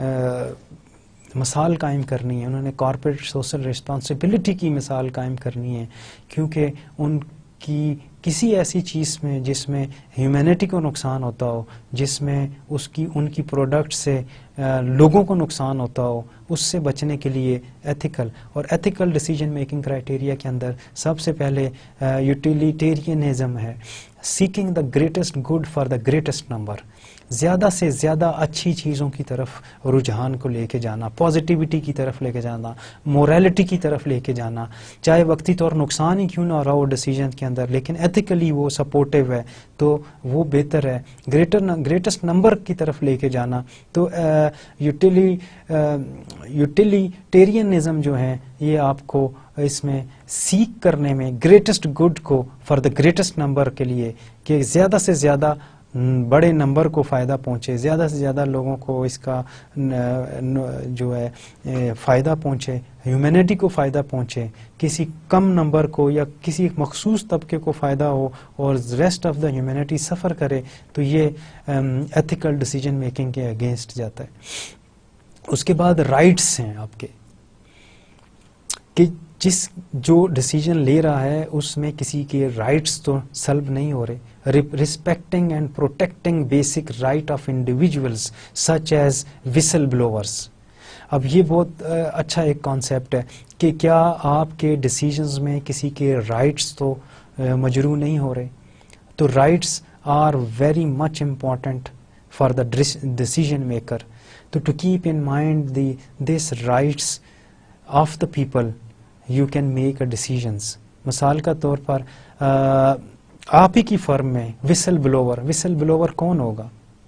مثال قائم کرنی ہے, انہوں نے کارپوریٹ سوشل رسپانسبلٹی کی مثال قائم کرنی ہے, کیونکہ ان کی کسی ایسی چیز میں جس میں ہیومینٹی کو نقصان ہوتا ہو, جس میں اس کی ان کی پروڈکٹ سے لوگوں کو نقصان ہوتا ہو, اس سے بچنے کے لیے ایتھیکل اور ایتھیکل ڈیسیجن میکنگ کرائٹیریا کے اندر سب سے پہلے یوٹیلیٹیرینزم ہے, seeking the greatest good for the greatest number. زیادہ سے زیادہ اچھی چیزوں کی طرف رجحان کو لے کے جانا, پازیٹیوٹی کی طرف لے کے جانا, موریلٹی کی طرف لے کے جانا, چاہے وقتی طور نقصان ہی کیوں نہ ہو رہا ہو ڈیسیجن کے اندر, لیکن ایتھیکلی وہ سپورٹیو ہے تو وہ بہتر ہے. گریٹر گریٹسٹ نمبر کی طرف لے کے جانا. تو یوٹیلی یوٹیلیٹیرینزم جو ہے یہ آپ کو اس میں سیکھ کرنے میں گریٹسٹ گڈ کو فار دا گریٹسٹ نمبر کے لیے, کہ زیادہ سے زیادہ بڑے نمبر کو فائدہ پہنچے, زیادہ سے زیادہ لوگوں کو اس کا جو ہے فائدہ پہنچے, ہیومینٹی کو فائدہ پہنچے, کسی کم نمبر کو یا کسی مخصوص طبقے کو فائدہ ہو اور ریسٹ آف دا ہیومینٹی سفر کرے, تو یہ ایتھیکل ڈیسیجن میکنگ کے اگینسٹ جاتا ہے. اس کے بعد رائٹس ہیں آپ کے, کہ جس جو ڈیسیجن لے رہا ہے اس میں کسی کے رائٹس تو سلب نہیں ہو رہے. Respecting and protecting basic right of individuals such as whistle blowers. اب یہ بہت اچھا ایک کانسیپٹ ہے کہ کیا آپ کے ڈیسیجنز میں کسی کے رائٹس تو مجروح نہیں ہو رہے. تو rights are very much important for the decision maker. تو to keep in mind the this rights of the people you can make a decisions. مثال کا طور پر آپ ہی کی فرم میں وسل بلوور, وسل بلوور کون ہوگا؟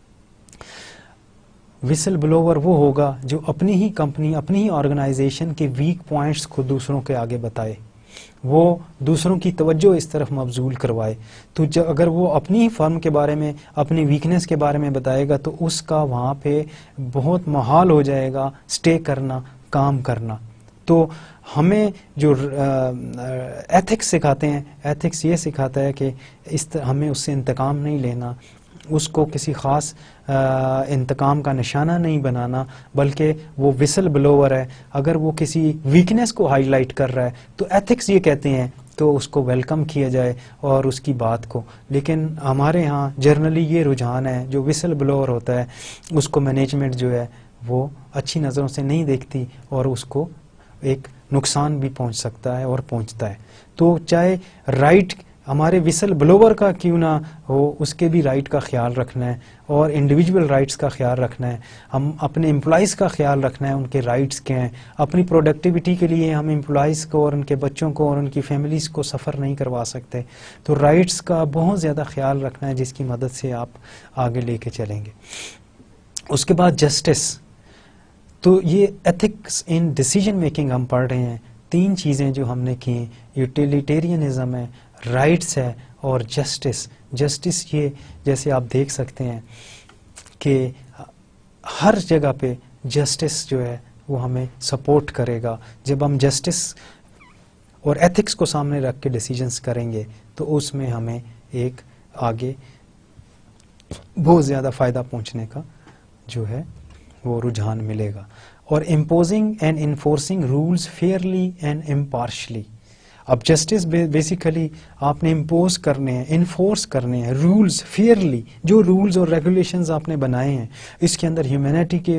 وسل بلوور وہ ہوگا جو اپنی ہی کمپنی, اپنی ہی آرگنائزیشن کے ویک پوائنٹس کو دوسروں کے آگے بتائے, وہ دوسروں کی توجہ اس طرف مبذول کروائے. تو جب اگر وہ اپنی ہی فرم کے بارے میں, اپنی ویکنس کے بارے میں بتائے گا تو اس کا وہاں پہ بہت محال ہو جائے گا سٹے کرنا, کام کرنا. تو ہمیں جو ایتھکس سکھاتے ہیں, ایتھکس یہ سکھاتا ہے کہ اس ہمیں اس سے انتقام نہیں لینا, اس کو کسی خاص انتقام کا نشانہ نہیں بنانا, بلکہ وہ وسل بلوور ہے, اگر وہ کسی ویکنس کو ہائی لائٹ کر رہا ہے تو ایتھکس یہ کہتے ہیں تو اس کو ویلکم کیا جائے اور اس کی بات کو. لیکن ہمارے ہاں جرنلی یہ رجحان ہے, جو وسل بلوور ہوتا ہے اس کو مینجمنٹ جو ہے وہ اچھی نظروں سے نہیں دیکھتی اور اس کو ایک نقصان بھی پہنچ سکتا ہے اور پہنچتا ہے. تو چاہے رائٹ ہمارے وسل بلوور کا کیوں نہ ہو, اس کے بھی رائٹ کا خیال رکھنا ہے اور انڈیویجول رائٹس کا خیال رکھنا ہے. ہم اپنے امپلائیز کا خیال رکھنا ہے, ان کے رائٹس کیا ہیں. اپنی پروڈکٹیوٹی کے لیے ہم امپلائیز کو اور ان کے بچوں کو اور ان کی فیملیز کو سفر نہیں کروا سکتے. تو رائٹس کا بہت زیادہ خیال رکھنا ہے جس کی مدد سے آپ آگے لے کے چلیں گے. اس کے بعد جسٹس. تو یہ ایتھکس ان ڈیسیجن میکنگ ہم پڑھ رہے ہیں. تین چیزیں جو ہم نے کی, یوٹیلیٹیرینزم ہے, رائٹس ہے اور جسٹس. جسٹس یہ جیسے آپ دیکھ سکتے ہیں کہ ہر جگہ پہ جسٹس جو ہے وہ ہمیں سپورٹ کرے گا. جب ہم جسٹس اور ایتھکس کو سامنے رکھ کے ڈیسیجنز کریں گے تو اس میں ہمیں ایک آگے بہت زیادہ فائدہ پہنچنے کا جو ہے وہ رجحان ملے گا. اور imposing and enforcing rules fairly and impartially. اب جسٹس بیسیکلی آپ نے امپوز کرنے ہیں, انفورس کرنے ہیں رولز فیئرلی. جو رولز اور ریگولیشنز آپ نے بنائے ہیں اس کے اندر ہیومینٹی کے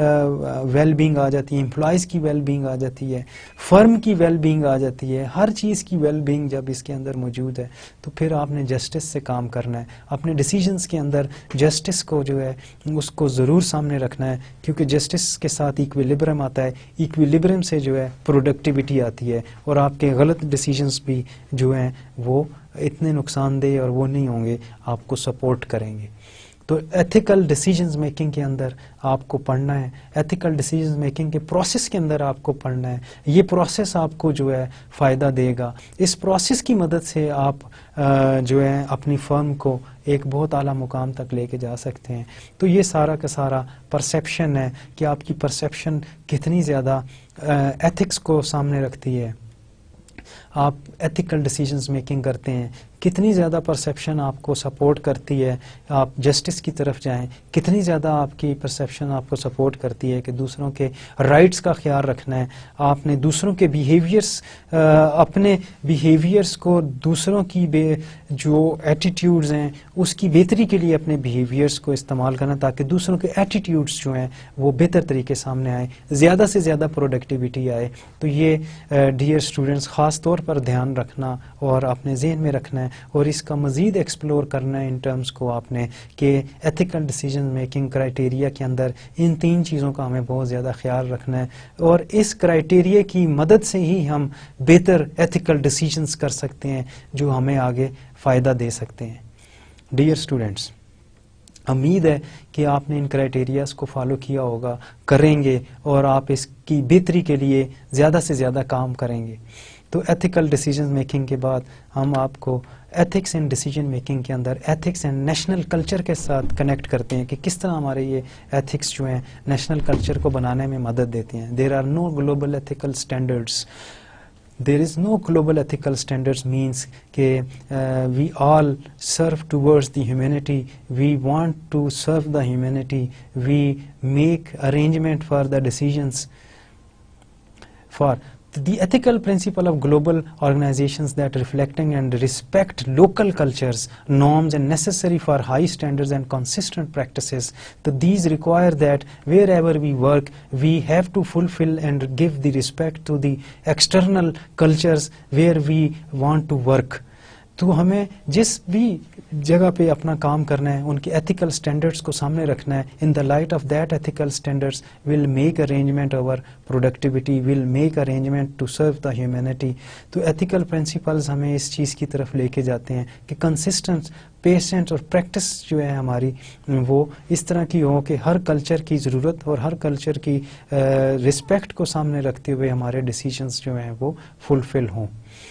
ویل بینگ آ جاتی ہے, امپلائیز کی ویل بینگ آ جاتی ہے, فرم کی ویل بینگ آ جاتی ہے. ہر چیز کی ویل بینگ جب اس کے اندر موجود ہے تو پھر آپ نے جسٹس سے کام کرنا ہے. اپنے ڈیسیجنز کے اندر جسٹس کو جو ہے اس کو ضرور سامنے رکھنا ہے, کیونکہ جسٹس کے ساتھ ایکویلیبرم آتا ہے. ایکویلیبرم سے جو ہے پروڈکٹیوٹی آتی ہے اور آپ کے غلط ڈیسیجنز بھی جو ہیں وہ اتنے نقصان دہ اور وہ نہیں ہوں گے, آپ کو سپورٹ کریں گے. تو ایتھیکل ڈیسیجنز میکنگ کے اندر آپ کو پڑھنا ہے, ایتھیکل ڈیسیجنز میکنگ کے پروسیس کے اندر آپ کو پڑھنا ہے. یہ پروسیس آپ کو جو ہے فائدہ دے گا. اس پروسیس کی مدد سے آپ جو ہے اپنی فرم کو ایک بہت اعلیٰ مقام تک لے کے جا سکتے ہیں. تو یہ سارا کا سارا پرسیپشن ہے کہ آپ کی پرسیپشن کتنی زیادہ ایتھکس کو سامنے رکھتی ہے. آپ ایتھیکل ڈیسیجنز میکنگ کرتے ہیں, کتنی زیادہ پرسیپشن آپ کو سپورٹ کرتی ہے آپ جسٹس کی طرف جائیں, کتنی زیادہ آپ کی پرسیپشن آپ کو سپورٹ کرتی ہے کہ دوسروں کے رائٹس کا خیال رکھنا ہے. آپ نے دوسروں کے بیہیویئرس, اپنے بیہیویئرس کو دوسروں کی بے جو ایٹیٹیوڈز ہیں اس کی بہتری کے لیے اپنے بیہیویئرس کو استعمال کرنا, تاکہ دوسروں کے ایٹیٹیوڈز جو ہیں وہ بہتر طریقے سامنے آئیں, زیادہ سے زیادہ پروڈکٹیوٹی آئے. تو یہ ڈیئر اسٹوڈنٹس خاص طور پر دھیان رکھنا اور اپنے ذہن میں رکھنا ہے اور اس کا مزید ایکسپلور کرنا ہے ان ٹرمز کو آپ نے کہ ایتھیکل ڈیسیجن میکنگ کرائٹیریا کے اندر ان تین چیزوں کا ہمیں بہت زیادہ خیال رکھنا ہے اور اس کرائٹیریا کی مدد سے ہی ہم بہتر ایتھیکل ڈیسیجنز کر سکتے ہیں جو ہمیں آگے فائدہ دے سکتے ہیں. ڈیئر اسٹوڈنٹس, امید ہے کہ آپ نے ان کرائٹیریاز کو فالو کیا ہوگا, کریں گے اور آپ اس کی بہتری کے لیے زیادہ سے زیادہ کام کریں گے. تو ایتھیکل ڈیسیجن میکنگ کے بعد ہم آپ کو ایتھکس اینڈ ڈیسیجن میکنگ کے اندر ایتھکس اینڈ نیشنل کلچر کے ساتھ کنیکٹ کرتے ہیں کہ کس طرح ہمارے یہ ایتھکس جو ہیں نیشنل کلچر کو بنانے میں مدد دیتے ہیں. There are no global ethical standards. There is no global ethical standards means کہ we all serve towards the humanity, we want to serve the humanity, we make arrangement for the decisions for the ethical principle of global organizations that reflecting and respect local cultures, norms and necessary for high standards and consistent practices. So these require that wherever we work, we have to fulfill and give the respect to the external cultures where we want to work. تو ہمیں جس بھی جگہ پہ اپنا کام کرنا ہے ان کے ایتھیکل سٹینڈرڈس کو سامنے رکھنا ہے. In the light of that ethical standards will make arrangement over productivity, will make arrangement to serve the humanity. تو ایتھیکل پرنسپلز ہمیں اس چیز کی طرف لے کے جاتے ہیں کہ کنسسٹنٹ پیشنٹ اور پریکٹس جو ہے ہماری وہ اس طرح کی ہو کہ ہر کلچر کی ضرورت اور ہر کلچر کی رسپیکٹ کو سامنے رکھتے ہوئے ہمارے ڈیسیجنس جو ہیں وہ فلفل ہوں.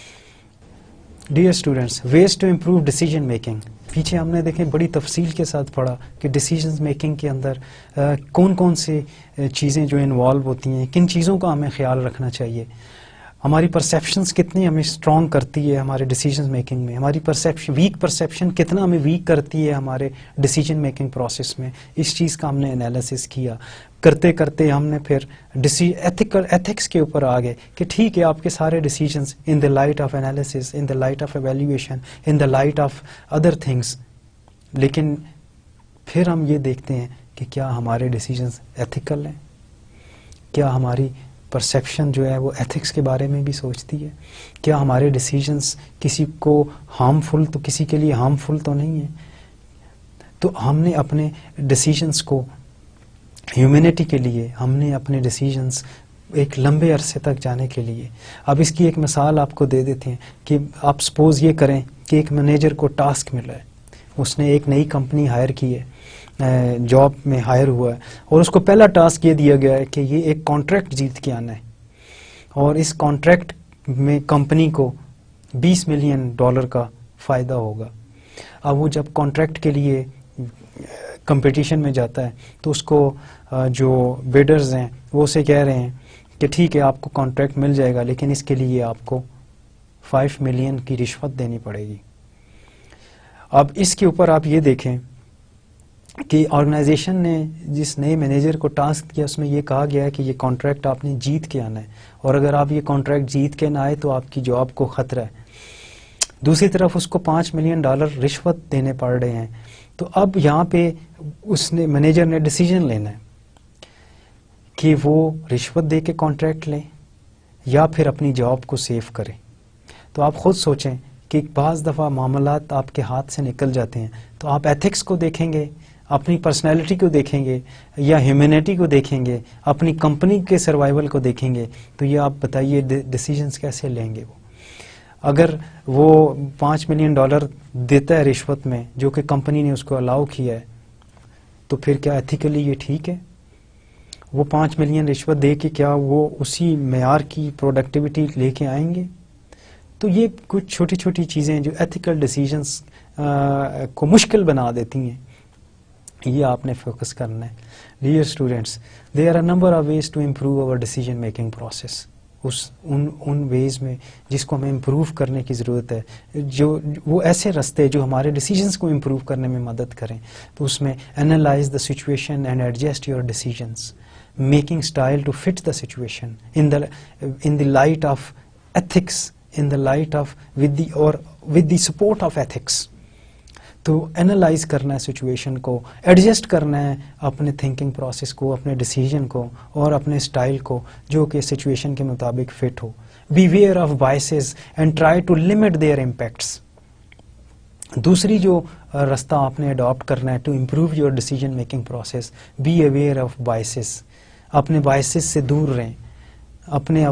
Dear students, ways to improve decision making. پیچھے ہم نے دیکھیں بڑی تفصیل کے ساتھ پڑھا کہ ڈیسیجن میکنگ کے اندر کون کون سی چیزیں جو انوالو ہوتی ہیں, کن چیزوں کا ہمیں خیال رکھنا چاہیے, ہماری پرسیپشنز کتنی ہمیں اسٹرانگ کرتی ہے ہمارے ڈیسیجن میکنگ میں, ہماری پرسیپشن ویک پرسیپشن کتنا ہمیں ویک کرتی ہے ہمارے ڈیسیجن میکنگ پروسیس میں. اس چیز کا ہم نے انالیسس کیا. کرتے کرتے ہم نے پھر ایتھیکل ایتھکس کے اوپر آ گئے کہ ٹھیک ہے آپ کے سارے decisions in the light of analysis, in the light of evaluation, in the light of other things, لیکن پھر ہم یہ دیکھتے ہیں کہ کیا ہمارے ڈیسیجنز ایتھیکل ہیں، کیا ہماری پرسیپشن جو ہے وہ ایتھکس کے بارے میں بھی سوچتی ہے، کیا ہمارے ڈیسیجنز کسی کو ہارمفل تو کسی کے لیے ہارمفل تو نہیں ہیں. تو ہم نے اپنے ڈیسیجنز کو ہیومینٹی کے لیے، ہم نے اپنے ڈیسیجنز ایک لمبے عرصے تک جانے کے لیے، اب اس کی ایک مثال آپ کو دے دیتے ہیں کہ آپ سپوز یہ کریں کہ ایک مینیجر کو ٹاسک ملا ہے، اس نے ایک نئی کمپنی ہائر کی ہے، جاب میں ہائر ہوا ہے، اور اس کو پہلا ٹاسک یہ دیا گیا ہے کہ یہ ایک کانٹریکٹ جیت کے آنا ہے، اور اس کانٹریکٹ میں کمپنی کو بیس ملین ڈالر کا فائدہ ہوگا. اب وہ جب کانٹریکٹ کے لیے کمپٹیشن میں جاتا ہے تو اس کو جو بیڈرز ہیں وہ اسے کہہ رہے ہیں کہ ٹھیک ہے آپ کو کانٹریکٹ مل جائے گا، لیکن اس کے لیے آپ کو فائیو ملین کی رشوت دینی پڑے گی. اب اس کے اوپر آپ یہ دیکھیں کہ آرگنائزیشن نے جس نئے مینیجر کو ٹاسک کیا اس میں یہ کہا گیا ہے کہ یہ کانٹریکٹ آپ نے جیت کے آنا ہے، اور اگر آپ یہ کانٹریکٹ جیت کے نہ آئے تو آپ کی جاب کو خطرہ ہے. دوسری طرف اس کو پانچ ملین ڈالر رشوت دینے پڑ رہے ہیں. تو اب یہاں پہ اس نے مینیجر نے ڈیسیجن لینا ہے کہ وہ رشوت دے کے کانٹریکٹ لیں یا پھر اپنی جاب کو سیو کریں. تو آپ خود سوچیں کہ بعض دفعہ معاملات آپ کے ہاتھ سے نکل جاتے ہیں، تو آپ ایتھکس کو دیکھیں گے، اپنی پرسنالٹی کو دیکھیں گے، یا ہیومینٹی کو دیکھیں گے، اپنی کمپنی کے سروائیول کو دیکھیں گے. تو یہ آپ بتائیے ڈیسیجنز کیسے لیں گے؟ وہ اگر وہ پانچ ملین ڈالر دیتا ہے رشوت میں جو کہ کمپنی نے اس کو الاؤ کیا ہے، تو پھر کیا ایتھیکلی یہ ٹھیک ہے؟ وہ پانچ ملین رشوت دے کے کیا وہ اسی معیار کی پروڈکٹیوٹی لے کے آئیں گے؟ تو یہ کچھ چھوٹی چھوٹی چیزیں جو ایتھیکل ڈیسیجنز کو مشکل بنا دیتی ہیں، یہ آپ نے فوکس کرنا ہے. Dear students, there are number of ways to improve over decision making process. اس ان ان ویز میں جس کو ہمیں امپروو کرنے کی ضرورت ہے، جو وہ ایسے رستے جو ہمارے ڈیسیجنز کو امپروو کرنے میں مدد کریں. تو اس میں analyse the situation and adjust your decisions, making style to fit the situation in the in the light of ethics, in the light of with the or with the support of ethics. تو analyse کرنا ہے situation کو، adjust کرنا ہے اپنے thinking process کو، اپنے decision کو اور اپنے اسٹائل کو جو کہ سچویشن کے مطابق فٹ ہو. Beware of biases and try to limit their impacts. دوسری جو راستہ آپ نے اڈاپٹ کرنا ہے to improve your decision making process, be aware of biases. اپنے بائسز سے دور رہیں، اپنے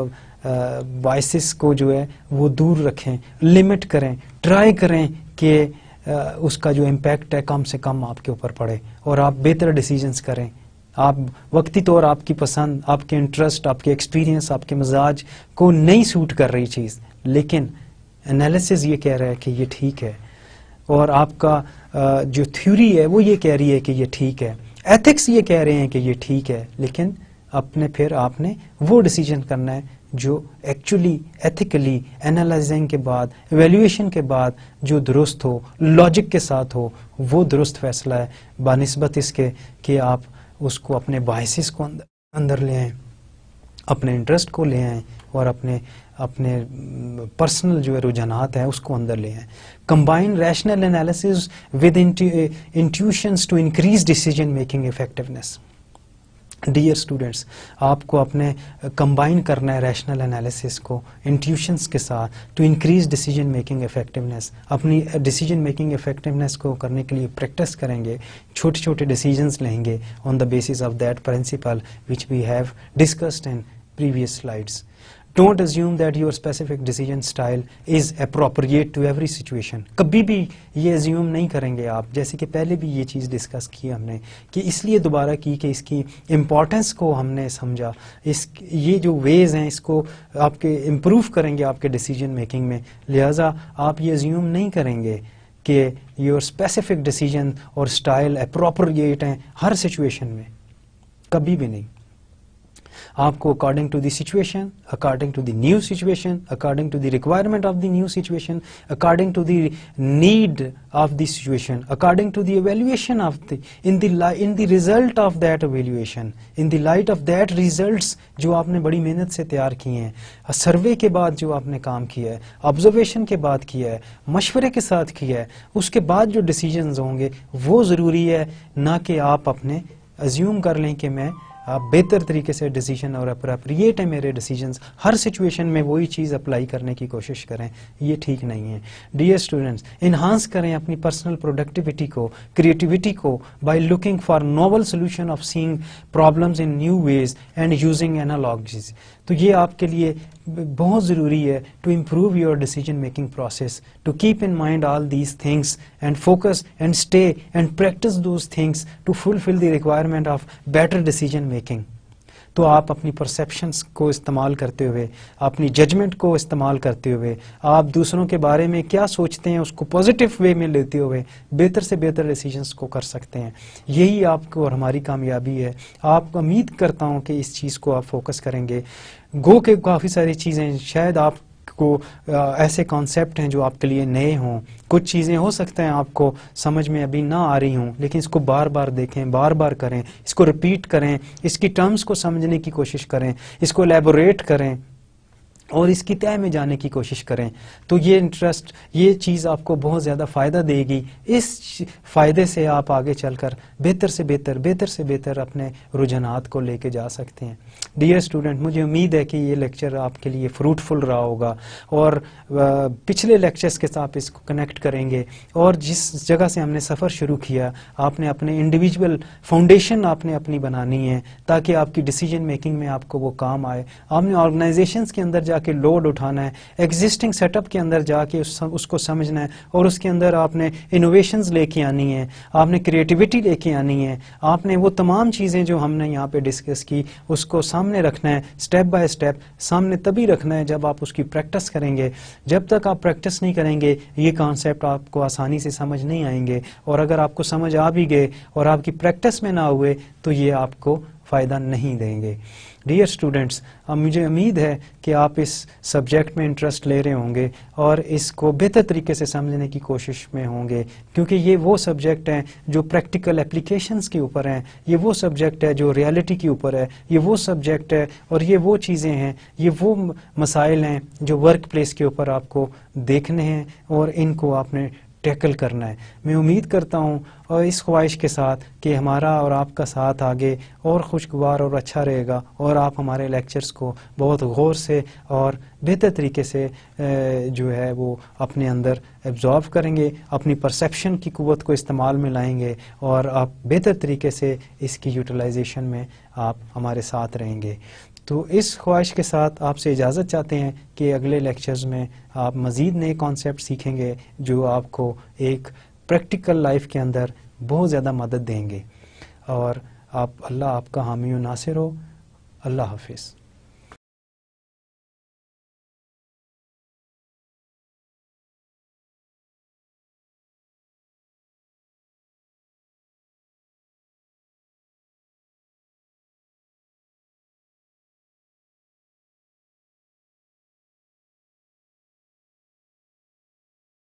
بائسز کو جو ہے وہ دور رکھیں، لمٹ کریں، ٹرائی کریں کہ اس کا جو امپیکٹ ہے کم سے کم آپ کے اوپر پڑے اور آپ بہتر ڈیسیجنز کریں. آپ وقتی طور آپ کی پسند، آپ کے انٹرسٹ، آپ کے ایکسپیرینس، آپ کے مزاج کو نہیں سوٹ کر رہی چیز، لیکن انالیسز یہ کہہ رہا ہے کہ یہ ٹھیک ہے، اور آپ کا جو تھیوری ہے وہ یہ کہہ رہی ہے کہ یہ ٹھیک ہے، ایتھکس یہ کہہ رہے ہیں کہ یہ ٹھیک ہے، لیکن اپنے پھر آپ نے وہ ڈیسیجن کرنا ہے جو ایکچولی ایتھیکلی انالائزنگ کے بعد، ایویلیویشن کے بعد جو درست ہو، لاجک کے ساتھ ہو. وہ درست فیصلہ ہے بنسبت اس کے کہ آپ اس کو اپنے بائسز کو اندر لے آئیں، اپنے انٹرسٹ کو لے آئیں اور اپنے اپنے پرسنل جو رجحانات ہیں اس کو اندر لے آئیں. Combine rational analyses with intuitions to increase decision making effectiveness. Dear students, آپ کو اپنے کمبائن کرنا ہے ریشنل انالیسس کو انٹیوشنس کے ساتھ to increase decision making effectiveness. اپنی ڈیسیجن میکنگ افیکٹونیس کو کرنے کے لیے پریکٹس کریں گے، چھوٹے چھوٹے ڈیسیجنس لیں گے on the basis of that principle which we have discussed in previous slides. Don't assume that your specific decision style is appropriate to every situation. کبھی بھی یہ assume نہیں کریں گے آپ، جیسے کہ پہلے بھی یہ چیز ڈسکس کی ہم نے کہ اس لیے دوبارہ کی کہ اس کی امپورٹنس کو ہم نے سمجھا. اس یہ جو ویز ہیں اس کو آپ کے امپروو کریں گے آپ کے ڈیسیجن میکنگ میں، لہٰذا آپ یہ assume نہیں کریں گے کہ your specific decision اور اسٹائل appropriate ہیں ہر سچویشن میں، کبھی بھی نہیں. آپ کو according to the situation, according to the new situation, according to the requirement of the new situation, according to the need of the situation, according to the evaluation of the in the in the result of that evaluation, in the light of that results جو آپ نے بڑی محنت سے تیار کیے ہیں، survey کے بعد جو آپ نے کام کیا ہے، آبزرویشن کے بعد کیا ہے، مشورے کے ساتھ کیا ہے، اس کے بعد جو ڈیسیجنز ہوں گے وہ ضروری ہے، نہ کہ آپ اپنے ازیوم کر لیں کہ میں آپ بہتر طریقے سے ڈیسیجن اور اپروپریٹ ہے میرے ڈیسیجنز، ہر سچویشن میں وہی چیز اپلائی کرنے کی کوشش کریں، یہ ٹھیک نہیں ہے۔ ڈیئر اسٹوڈنٹس، انہانس کریں اپنی پرسنل پروڈکٹیوٹی کو، کریٹیوٹی کو، by looking for novel solution of seeing problems in new ways and using analogies. تو یہ آپ کے لیے بہت ضروری ہے to improve your decision making process, to keep in mind all these things and focus and stay and practise those things to fulfil the requirement of better decision making. تو آپ اپنی پرسیپشنس کو استعمال کرتے ہوئے، اپنی ججمنٹ کو استعمال کرتے ہوئے، آپ دوسروں کے بارے میں کیا سوچتے ہیں اس کو پازیٹیو وے میں لیتے ہوئے بہتر سے بہتر ڈیسیجنس کو کر سکتے ہیں۔ یہی آپ کو اور ہماری کامیابی ہے۔ آپ کو امید کرتا ہوں کہ اس چیز کو آپ فوکس کریں گے۔ گو کہ کافی ساری چیزیں شاید آپ کو ایسے کانسیپٹ ہیں جو آپ کے لیے نئے ہوں، کچھ چیزیں ہو سکتا ہیں آپ کو سمجھ میں ابھی نہ آ رہی ہوں، لیکن اس کو بار بار دیکھیں، بار بار کریں، اس کو ریپیٹ کریں، اس کی ٹرمز کو سمجھنے کی کوشش کریں، اس کو ایلیبوریٹ کریں اور اس کی تہہ میں جانے کی کوشش کریں، تو یہ انٹرسٹ، یہ چیز آپ کو بہت زیادہ فائدہ دے گی۔ اس فائدے سے آپ آگے چل کر بہتر سے بہتر بہتر سے بہتر اپنے رجحانات کو لے کے جا سکتے ہیں۔ ڈیئر اسٹوڈنٹ، مجھے امید ہے کہ یہ لیکچر آپ کے لیے فروٹفل رہا ہوگا اور پچھلے لیکچرز کے ساتھ اس کو کنیکٹ کریں گے، اور جس جگہ سے ہم نے سفر شروع کیا، آپ نے اپنے انڈیویجول فاؤنڈیشن آپ نے اپنی بنانی ہے تاکہ آپ کی ڈیسیجن میکنگ میں آپ کو وہ کام آئے۔ آپ نے آرگنائزیشنز کے اندر جا کے لوڈ اٹھانا ہے، ایگزسٹنگ سیٹ اپ کے اندر جا کے اس, اس کو سمجھنا ہے، اور اس کے اندر آپ نے انوویشنز لے کے آنی ہے، آپ نے کریٹیوٹی لے کے آنی ہے، آپ نے وہ تمام چیزیں جو ہم نے یہاں پہ ڈسکس کی اس کو سامنے رکھنا ہے، سٹیپ بائی سٹیپ سامنے تبھی رکھنا ہے جب آپ اس کی پریکٹس کریں گے۔ جب تک آپ پریکٹس نہیں کریں گے یہ کانسیپٹ آپ کو آسانی سے سمجھ نہیں آئیں گے، اور اگر آپ کو سمجھ آ بھی گئے اور آپ کی پریکٹس میں نہ ہوئے تو یہ آپ کو فائدہ نہیں دیں گے۔ ڈیئر اسٹوڈنٹس، اب مجھے امید ہے کہ آپ اس سبجیکٹ میں انٹرسٹ لے رہے ہوں گے اور اس کو بہتر طریقے سے سمجھنے کی کوشش میں ہوں گے، کیونکہ یہ وہ سبجیکٹ ہیں جو پریکٹیکل اپلیکیشنز کے اوپر ہیں، یہ وہ سبجیکٹ ہے جو ریالٹی کے اوپر ہے، یہ وہ سبجیکٹ ہے اور یہ وہ چیزیں ہیں، یہ وہ مسائل ہیں جو ورک پلیس کے اوپر آپ کو دیکھنے ہیں اور ان کو آپ نے ٹیکل کرنا ہے۔ میں امید کرتا ہوں اور اس خواہش کے ساتھ کہ ہمارا اور آپ کا ساتھ آگے اور خوشگوار اور اچھا رہے گا، اور آپ ہمارے لیکچرز کو بہت غور سے اور بہتر طریقے سے جو ہے وہ اپنے اندر ایبزارو کریں گے، اپنی پرسیپشن کی قوت کو استعمال میں لائیں گے، اور آپ بہتر طریقے سے اس کی یوٹیلائزیشن میں آپ ہمارے ساتھ رہیں گے۔ تو اس خواہش کے ساتھ آپ سے اجازت چاہتے ہیں کہ اگلے لیکچرز میں آپ مزید نئے کانسیپٹ سیکھیں گے جو آپ کو ایک پریکٹیکل لائف کے اندر بہت زیادہ مدد دیں گے، اور آپ اللہ آپ کا حامی و ناصر ہو۔ اللہ حافظ۔